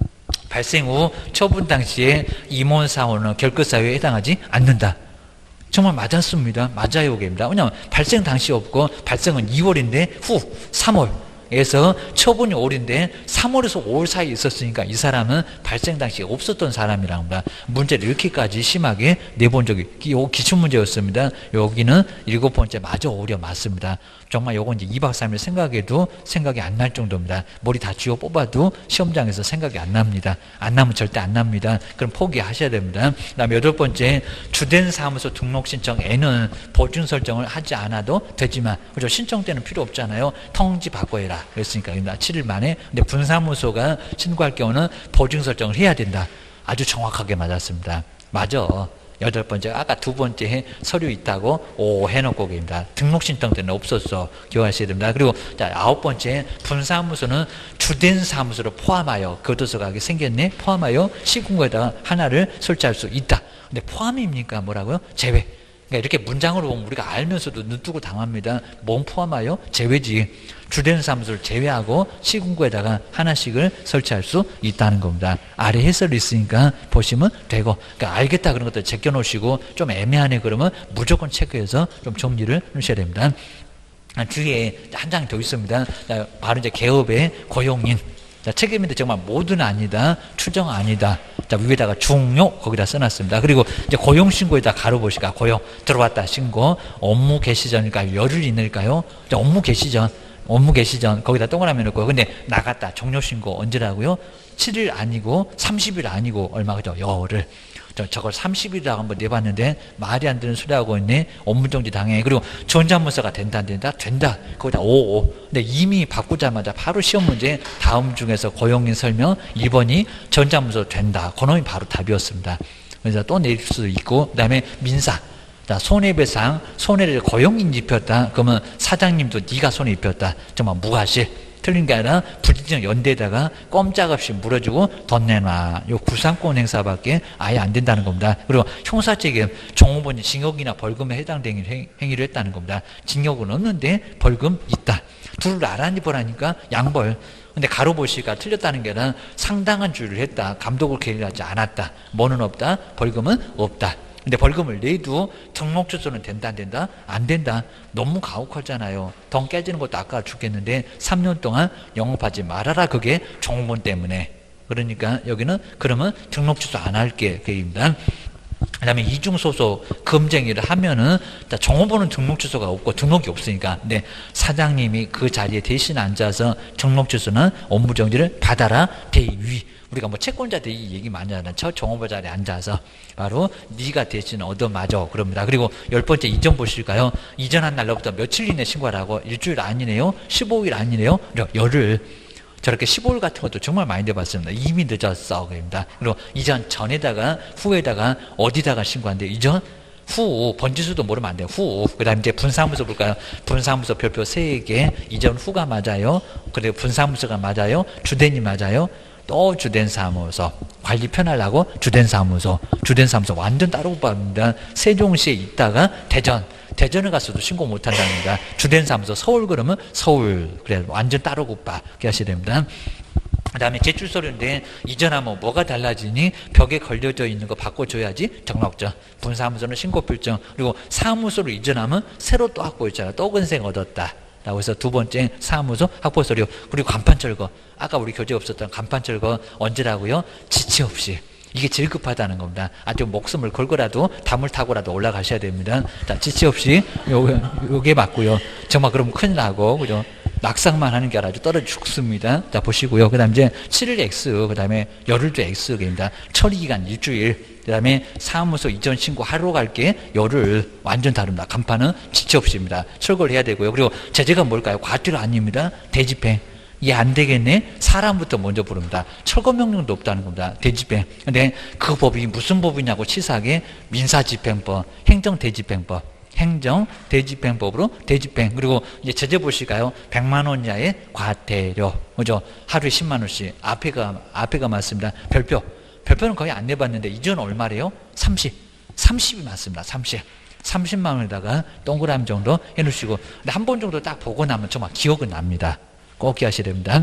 A: 발생 후 처분 당시에 임원사원은 결격사유에 해당하지 않는다. 정말 맞았습니다. 맞아요, 그입니다. 왜냐하면 발생 당시 없고 발생은 2월인데 후 3월. 에서 처분이 5월인데 3월에서 5월 사이에 있었으니까 이 사람은 발생 당시에 없었던 사람이라고 합니다. 문제를 이렇게까지 심하게 내본 적이 기출문제였습니다. 여기는 7번째 마저 오히려 맞습니다. 정말 요건 이제 2박 3일 생각해도 생각이 안 날 정도입니다. 머리 다 쥐어 뽑아도 시험장에서 생각이 안 납니다. 안 나면 절대 안 납니다. 그럼 포기하셔야 됩니다. 그 다음에 8번째, 주된 사무소 등록 신청에는 보증 설정을 하지 않아도 되지만, 그죠? 신청 때는 필요 없잖아요. 통지 바꿔야 그랬으니까 7일 만에. 근데 분사무소가 신고할 경우는 보증 설정을 해야 된다. 아주 정확하게 맞았습니다. 맞아. 8번째, 아까 2번째 서류 있다고 해놓고 계십니다. 등록 신청 때는 없었어. 기억하셔야 됩니다. 그리고 자, 9번째, 분사무소는 주된 사무소를 포함하여, 교도소가 생겼네. 포함하여 시군구에다가 하나를 설치할 수 있다. 근데 포함입니까? 뭐라고요? 제외. 그러니까 이렇게 문장으로 보면 우리가 알면서도 눈뜨고 당합니다. 뭔 포함하여? 제외지. 주된 사무소를 제외하고 시군구에다가 하나씩을 설치할 수 있다는 겁니다. 아래 해설이 있으니까 보시면 되고, 그러니까 알겠다 그런 것들 제껴놓으시고 좀 애매하네 그러면 무조건 체크해서 좀 정리를 하셔야 됩니다. 뒤에 한 장 더 있습니다. 바로 이제 개업의 고용인. 자, 책임인데 정말 모두는 아니다. 추정 아니다. 자, 위에다가 중요 거기다 써놨습니다. 그리고 이제 고용신고에다 가로 보실까? 고용 들어왔다 신고. 업무 개시 전일까요? 열흘 이내일까요? 자, 업무 개시 전 거기다 동그라미 넣고요. 근데 나갔다 종료신고 언제라고요? 7일 아니고 30일 아니고 얼마 그죠? 열흘. 저걸 30일이라고 한번 내봤는데 말이 안 되는 소리 하고 있네. 업무정지 당해. 그리고 전자문서가 된다 안 된다? 된다. 거기다 55. 근데 이미 바꾸자마자 바로 시험 문제 다음 중에서 고용인 설명 1번이 전자문서 된다. 그놈이 바로 답이었습니다. 그래서 또 내릴 수도 있고, 그 다음에 민사. 자, 손해배상, 손해를 고용인 입혔다. 그러면 사장님도 네가 손해 입혔다. 정말 무과실. 틀린 게 아니라 불이익 연대에다가 꼼짝없이 물어주고 돈 내놔. 요 구상권 행사밖에 아예 안 된다는 겁니다. 그리고 형사책임, 종업원이 징역이나 벌금에 해당되는 행위를 했다는 겁니다. 징역은 없는데 벌금 있다. 둘을 나란히 보라니까 양벌. 근데 가로 보시니까 틀렸다는 게 아니라 상당한 주의를 했다. 감독을 개입하지 않았다. 뭐는 없다? 벌금은 없다. 근데 벌금을 내도 등록 취소는 된다 안 된다? 안 된다. 너무 가혹하잖아요. 돈 깨지는 것도 아까 죽겠는데 3년 동안 영업하지 말아라. 그게 종업원 때문에. 그러니까 여기는 그러면 등록 취소 안 할게. 그입니다. 그 다음에 이중소소 금쟁이를 하면은 종업원은 등록 취소가 없고 등록이 없으니까, 근데 사장님이 그 자리에 대신 앉아서 등록 취소는 업무정지를 받아라. 대위. 우리가 뭐 채권자 대위 얘기 많이 하잖아. 첫 종업원 자리에 앉아서 바로 네가 대신 얻어맞아. 그럽니다. 그리고 10번째 이전 보실까요? 이전한 날로부터 며칠 이내 신고하라고. 일주일 아니네요. 15일 아니네요. 열흘. 저렇게 15일 같은 것도 정말 많이 내봤습니다. 이미 늦었어. 그럽니다. 그리고 이전 전에다가 후에다가 어디다가 신고하는데 이전 후 번지수도 모르면 안 돼요. 후. 그 다음에 이제 분사무소 볼까요? 분사무소 별표 3개. 이전 후가 맞아요. 그리고 분사무소가 맞아요. 주된이 맞아요. 또 주된사무소. 관리 편하려고 주된사무소. 주된사무소 완전 따로 뽑습니다. 세종시에 있다가 대전에 가서도 신고 못 한답니다. 주된사무소 서울 그러면 서울. 그래 완전 따로 굽바. 그렇게 하셔야 됩니다. 그 다음에 제출서류인데 이전하면 뭐가 달라지니? 벽에 걸려져 있는 거 바꿔줘야지. 등록증. 분사무소는 신고필증. 그리고 사무소를 이전하면 새로 또 확보했잖아. 또 근생 얻었다. 라고 해서 2번째 사무소 확보서류. 그리고 간판 철거. 아까 우리 교재 없었던 간판 철거 언제라고요? 지체 없이. 이게 제일 급하다는 겁니다. 아주 목숨을 걸고라도 담을 타고라도 올라가셔야 됩니다. 자, 지체 없이 요게 맞고요. 정말 그러면 큰일 나고, 그죠? 낙상만 하는 게 아니라 떨어져 죽습니다. 자, 보시고요. 그 다음 이제 7일 X, 그 다음에 열흘도 X입니다. 처리기간 일주일, 그 다음에 사무소 이전 신고 하러 갈게 열흘, 완전 다릅니다. 간판은 지체 없이입니다. 철거를 해야 되고요. 그리고 제재가 뭘까요? 과태료 아닙니다. 대집행. 이해 안 되겠네? 사람부터 먼저 부릅니다. 철거 명령도 없다는 겁니다. 대집행. 근데 그 법이 무슨 법이냐고 치사하게 민사집행법, 행정대집행법, 행정대집행법으로 대집행. 그리고 이제 제재 보실까요? 100만 원 이하의 과태료. 그죠? 하루에 10만 원씩. 앞에가 맞습니다. 별표는 거의 안 내봤는데 이전 얼마래요? 30이 맞습니다. 30만 원에다가 동그라미 정도 해놓으시고, 근데 한 번 정도 딱 보고 나면 정말 기억은 납니다. 꼭 기억하셔야 됩니다.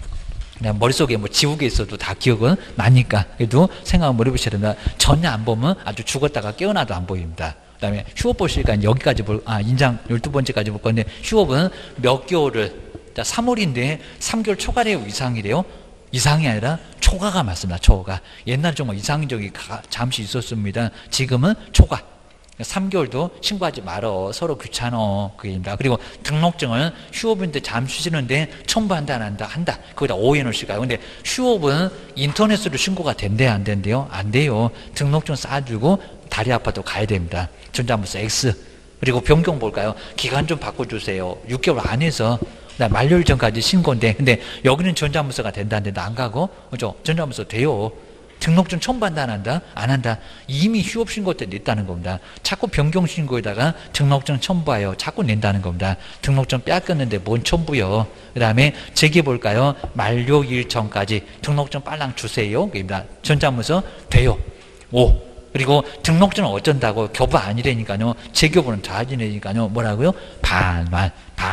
A: 그냥 머릿속에 뭐 지우개 있어도 다 기억은 나니까 그래도 생각 한번 해보셔야 됩니다. 전혀 안 보면 아주 죽었다가 깨어나도 안 보입니다. 그 다음에 휴업 보시니까 여기까지 인장 12번째까지 볼 건데, 휴업은 몇 개월을, 자, 3월인데 3개월 초과래요? 이상이래요? 이상이 아니라 초과가 맞습니다. 초과. 옛날 정말 이상인 적이 잠시 있었습니다. 지금은 초과. 3개월도 신고하지 말어. 서로 귀찮어. 그게입니다. 그리고 등록증을 휴업인데 잠시 쉬는데 첨부한다 안 한다? 한다. 거기다 오해 넣으실까요? 근데 휴업은 인터넷으로 신고가 된대요? 안 된대요? 안 돼요. 등록증 싸주고 다리 아파도 가야 됩니다. 전자문서 X. 그리고 변경 볼까요? 기간 좀 바꿔주세요. 6개월 안에서 만료일 전까지 신고인데, 근데 여기는 전자문서가 된다는데 안 가고, 그죠? 전자문서 돼요. 등록증 첨부한다 안 한다? 안 한다. 이미 휴업 신고 때 냈다는 겁니다. 자꾸 변경 신고에다가 등록증 첨부하여 자꾸 낸다는 겁니다. 등록증 빼앗겼는데 뭔 첨부요? 그 다음에 제기 볼까요? 만료일 전까지 등록증 빨랑 주세요. 그입니다. 전자문서 돼요. 5. 그리고 등록증은 어쩐다고? 교부 아니라니까요. 재교부는 자진이니까요. 뭐라고요? 반환.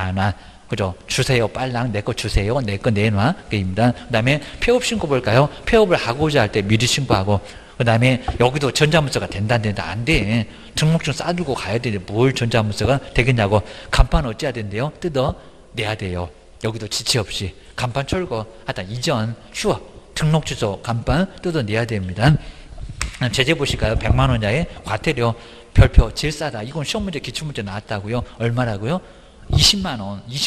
A: 그죠? 주세요. 빨랑 내 거 주세요. 내 거 내놔. 그입니다. 그 다음에 폐업 신고 볼까요? 폐업을 하고자 할 때 미리 신고하고, 그 다음에 여기도 전자문서가 된다는데 안 돼. 등록증 싸들고 가야 되는데 뭘 전자문서가 되겠냐고. 간판 어찌해야 된대요? 뜯어내야 돼요. 여기도 지체 없이. 간판 철거 하다 이전 휴업 등록주소 간판 뜯어내야 됩니다. 제재 보실까요? 100만 원 이하의 과태료. 별표 제일 싸다. 이건 시험 문제 기출문제 나왔다고요. 얼마라고요? 20만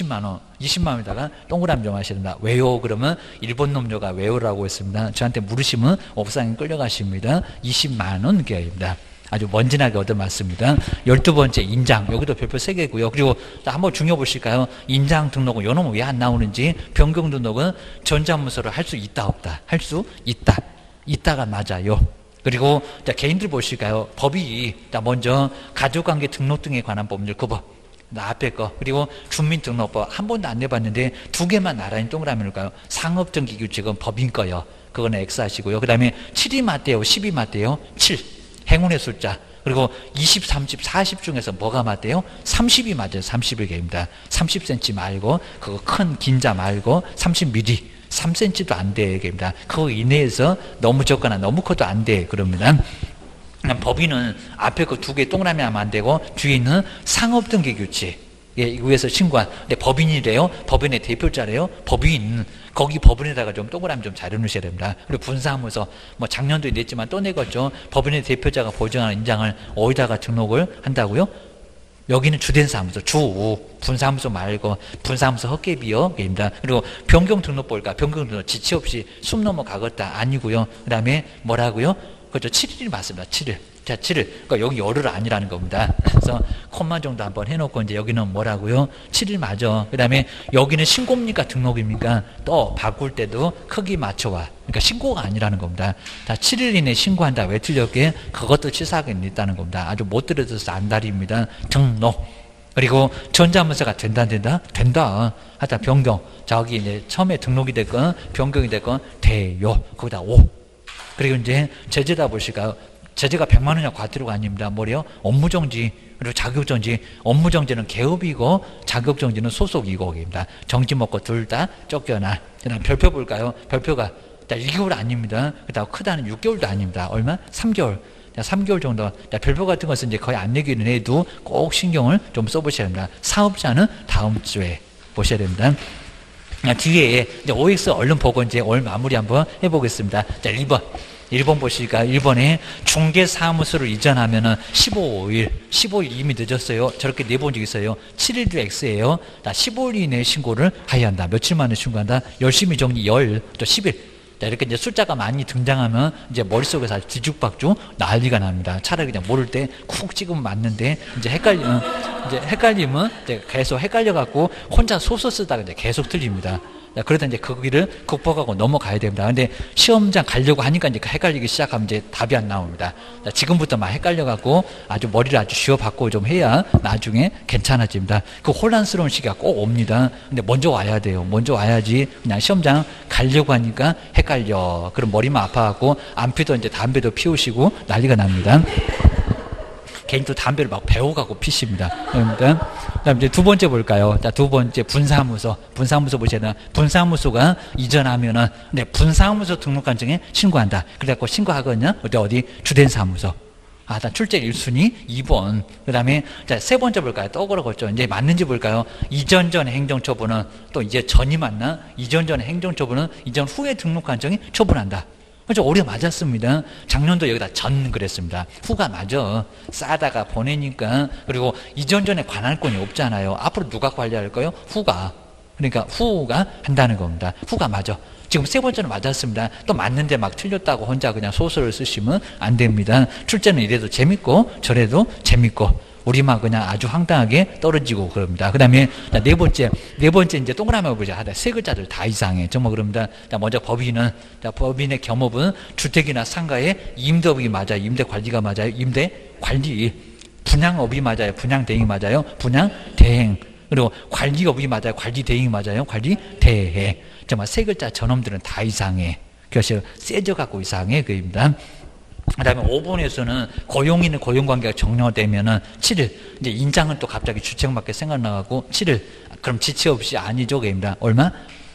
A: 원에다가 동그라미 좀 하셔야 된다. 왜요? 그러면 일본 놈녀가 왜요라고 했습니다. 저한테 물으시면 옥상에 끌려가십니다. 20만 원 계획입니다. 아주 먼지나게 얻어맞습니다. 12번째 인장. 여기도 별표 3개고요. 그리고 한번 중요 보실까요? 인장 등록은 요놈은 왜 안 나오는지. 변경 등록은 전자문서로 할 수 있다 없다? 할 수 있다. 있다가 맞아요. 그리고 자, 개인들 보실까요? 법이 먼저 가족관계 등록 등에 관한 법률 그 법. 앞에 거. 그리고 주민등록법 한 번도 안 내봤는데 2개만 나란히 동그라미 놓을까요? 상업등기규칙은 법인 거요. 그거는 X 하시고요. 그 다음에 7이 맞대요? 10이 맞대요? 7. 행운의 숫자. 그리고 20, 30, 40 중에서 뭐가 맞대요? 30이 맞아요. 30일개입니다. 30cm 말고 그거 큰 긴자 말고 30mm. 3cm도 안 되게입니다. 그거 이내에서 너무 적거나 너무 커도 안 돼. 그럽니다. 법인은 앞에 그 2개 동그라미 하면 안 되고 뒤에 있는 상업등기규칙 위에서 신고한. 근데 법인이래요. 법인의 대표자래요. 법인. 거기 법인에다가 좀 동그라미 좀 잘 해놓으셔야 됩니다. 그리고 분사무소 뭐 작년도 냈지만 또 내겠죠. 법인의 대표자가 보증하는 인장을 어디다가 등록을 한다고요? 여기는 주된 사무소, 분사무소 말고 분사무소 헛개비어입니다. 그리고 변경 등록 볼까? 변경 등록 지체 없이 숨 넘어가겠다 아니고요. 그 다음에 뭐라고요? 그렇죠. 7일이 맞습니다. 7일. 자, 7일. 그러니까 여기 열흘 아니라는 겁니다. 그래서 콤마 정도 한번 해놓고 이제 여기는 뭐라고요? 7일 맞아. 그 다음에 여기는 신고입니까? 등록입니까? 또 바꿀 때도 크기 맞춰와. 그러니까 신고가 아니라는 겁니다. 자, 7일 이내 신고한다. 왜 틀렸게? 그것도 치사하게 있다는 겁니다. 아주 못 들어서 안달입니다. 등록. 그리고 전자문서가 된다. 하여튼 변경. 저기 이제 처음에 등록이 됐건 변경이 됐건 돼요. 거기다 5. 그리고 이제 제재다 보실까요? 제재가 100만 원이나 과태료가 아닙니다. 뭐래요? 업무정지, 그리고 자격정지. 업무정지는 개업이고 자격정지는 소속이고입니다. 정지 먹고 둘 다 쫓겨나. 그다음 별표 볼까요? 별표가 1개월 아닙니다. 그다음 크다는 6개월도 아닙니다. 얼마? 3개월. 3개월 정도. 별표 같은 것은 이제 거의 안 내기는 해도 꼭 신경을 좀 써보셔야 됩니다. 사업자는 다음 주에 보셔야 됩니다. 뒤에 이제 OX 얼른 보고 이제 오늘 마무리 한번 해보겠습니다. 자, 1번. 일본 보시니까 일본에 중개사무소를 이전하면은 15일 이미 늦었어요. 저렇게 내본 적 있어요. 7일도 X예요. 15일 이내에 신고를 해야 한다. 며칠 만에 신고한다. 열심히 정리 또 10일. 이렇게 이제 숫자가 많이 등장하면 이제 머릿속에서 아주 뒤죽박죽 난리가 납니다. 차라리 그냥 모를 때 쿡 찍으면 맞는데 이제 헷갈리면 이제 계속 헷갈려갖고 혼자 소설 쓰다가 이제 계속 틀립니다. 그러다 이제 그 길을 극복하고 넘어가야 됩니다. 근데 시험장 가려고 하니까 이제 헷갈리기 시작하면 이제 답이 안 나옵니다. 지금부터 막 헷갈려갖고 아주 머리를 아주 쥐어박고 좀 해야 나중에 괜찮아집니다. 그 혼란스러운 시기가 꼭 옵니다. 근데 먼저 와야 돼요. 먼저 와야지 그냥 시험장 가려고 하니까 헷갈려. 그럼 머리만 아파갖고 안 피던 이제 담배도 피우시고 난리가 납니다. 개인 또 담배를 막 배워가고 피십니다. 그다음 이제 두 번째 볼까요? 자, 두 번째 분사무소 보시면 분사무소가 이전하면은 네, 분사무소 등록관청에 신고한다. 그래갖고 신고하거든요. 어디 주된 사무소. 나 출제 1순위 2번. 그다음에 자, 세 번째 볼까요? 또 그러겠죠. 이제 맞는지 볼까요? 이전 전 행정처분은 또 이제 전이 맞나? 이전 전 행정처분은 이전 후에 등록관청이 처분한다. 그렇죠. 오히려 맞았습니다. 작년도 여기다 전 그랬습니다. 후가 맞아. 싸다가 보내니까. 그리고 이전 전에 관할권이 없잖아요. 앞으로 누가 관리할까요? 후가. 그러니까 후가 한다는 겁니다. 후가 맞아. 지금 세 번째는 맞았습니다. 또 맞는데 막 틀렸다고 혼자 그냥 소설을 쓰시면 안 됩니다. 출제는 이래도 재밌고 저래도 재밌고 우리만 그냥 아주 황당하게 떨어지고 그럽니다. 그 다음에 네 번째 이제 동그라미 보자. 세 글자들 다 이상해. 정말 그럽니다. 먼저 법인의 겸업은 주택이나 상가의 임대업이 맞아요. 임대 관리가 맞아요. 임대 관리. 분양업이 맞아요. 분양 대행이 맞아요. 분양 대행. 그리고 관리업이 맞아요. 관리 대행이 맞아요. 관리 대행. 정말 세 글자 저놈들은 다 이상해. 그것이 세져갖고 이상해. 그입니다. 그 다음에 5번에서는 고용인의 고용관계가 종료되면은 7일. 이제 인장은 또 갑자기 주책맞게 생각나가고 7일. 그럼 지체 없이 아니죠. 그입니다. 얼마?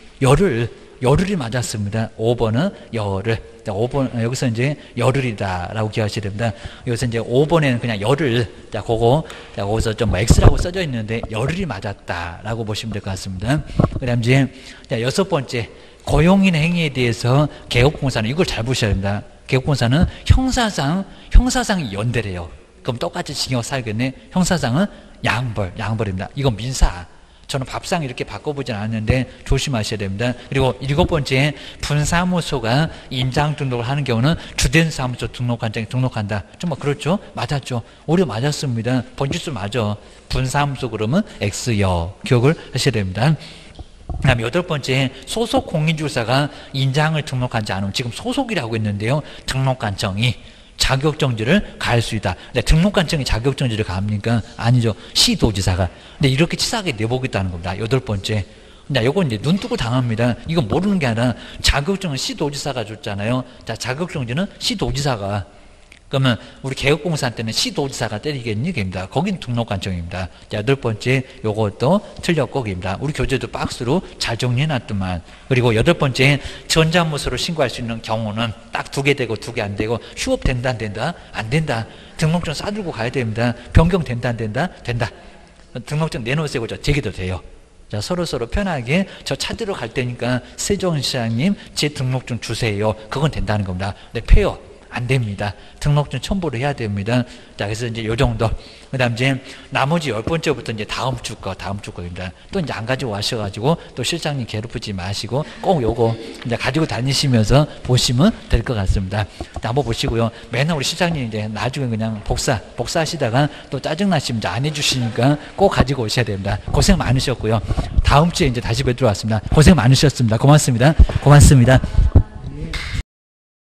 A: 열흘이 맞았습니다. 5번은 열흘. 5번, 여기서 이제 열흘이다라고 기억하셔야 됩니다. 여기서 이제 5번에는 그냥 열흘. 자, 거기서 좀 X라고 써져 있는데 열흘이 맞았다라고 보시면 될 것 같습니다. 그 다음 이제, 자, 6번째. 고용인 행위에 대해서 개업공사는 이걸 잘 보셔야 됩니다. 개업공사는 형사상이 연대래요. 그럼 똑같이 징역 살겠네. 형사상은 양벌입니다. 이건 민사. 저는 밥상 이렇게 바꿔보진 않았는데 조심하셔야 됩니다. 그리고 7번째, 분사무소가 임장 등록을 하는 경우는 주된 사무소 등록관청에 등록한다. 정말 그렇죠? 맞았죠? 오히려 맞았습니다. 번지수 맞아. 분사무소 그러면 X요. 기억을 하셔야 됩니다. 그 다음에 8번째, 소속 공인주사가 인장을 등록하지 않으면, 지금 소속이라고 했는데요, 등록관청이 자격정지를 가할 수 있다. 근데 등록관청이 자격정지를 가합니까? 아니죠. 시도지사가. 근데 이렇게 치사하게 내보겠다는 겁니다. 8번째. 자, 요건 이제 눈 뜨고 당합니다. 이건 모르는 게 아니라 자격증은 시도지사가 줬잖아요. 자, 자격정지는 시도지사가. 그러면 우리 개업공사한테는 시도지사가 때리겠니? 입니다. 거긴 등록관청입니다. 자, 8번째 요것도 틀렸고 입니다. 우리 교재도 박스로 잘 정리해놨더만. 그리고 8번째, 전자무소로 신고할 수 있는 경우는 딱 2개 되고 2개 안 되고, 휴업 된다 안 된다? 안 된다. 등록증 싸들고 가야 됩니다. 변경 된다 안 된다? 된다. 등록증 내놓으세요. 제기도 돼요. 자, 서로 편하게 저 찾으러 갈 테니까 세종시장님 제 등록증 주세요. 그건 된다는 겁니다. 근데 폐업 안 됩니다. 등록증 첨부를 해야 됩니다. 자, 그래서 이제 요 정도. 그 다음 이제 나머지 10번째부터 이제 다음 주 거입니다. 또 이제 안 가지고 와셔가지고 또 실장님 괴롭히지 마시고 꼭 요거 이제 가지고 다니시면서 보시면 될 것 같습니다. 자, 한번 보시고요. 맨날 우리 실장님 이제 나중에 그냥 복사하시다가 또 짜증나시면 이제 안 해주시니까 꼭 가지고 오셔야 됩니다. 고생 많으셨고요. 다음 주에 이제 다시 뵙도록 하겠습니다. 고생 많으셨습니다. 고맙습니다.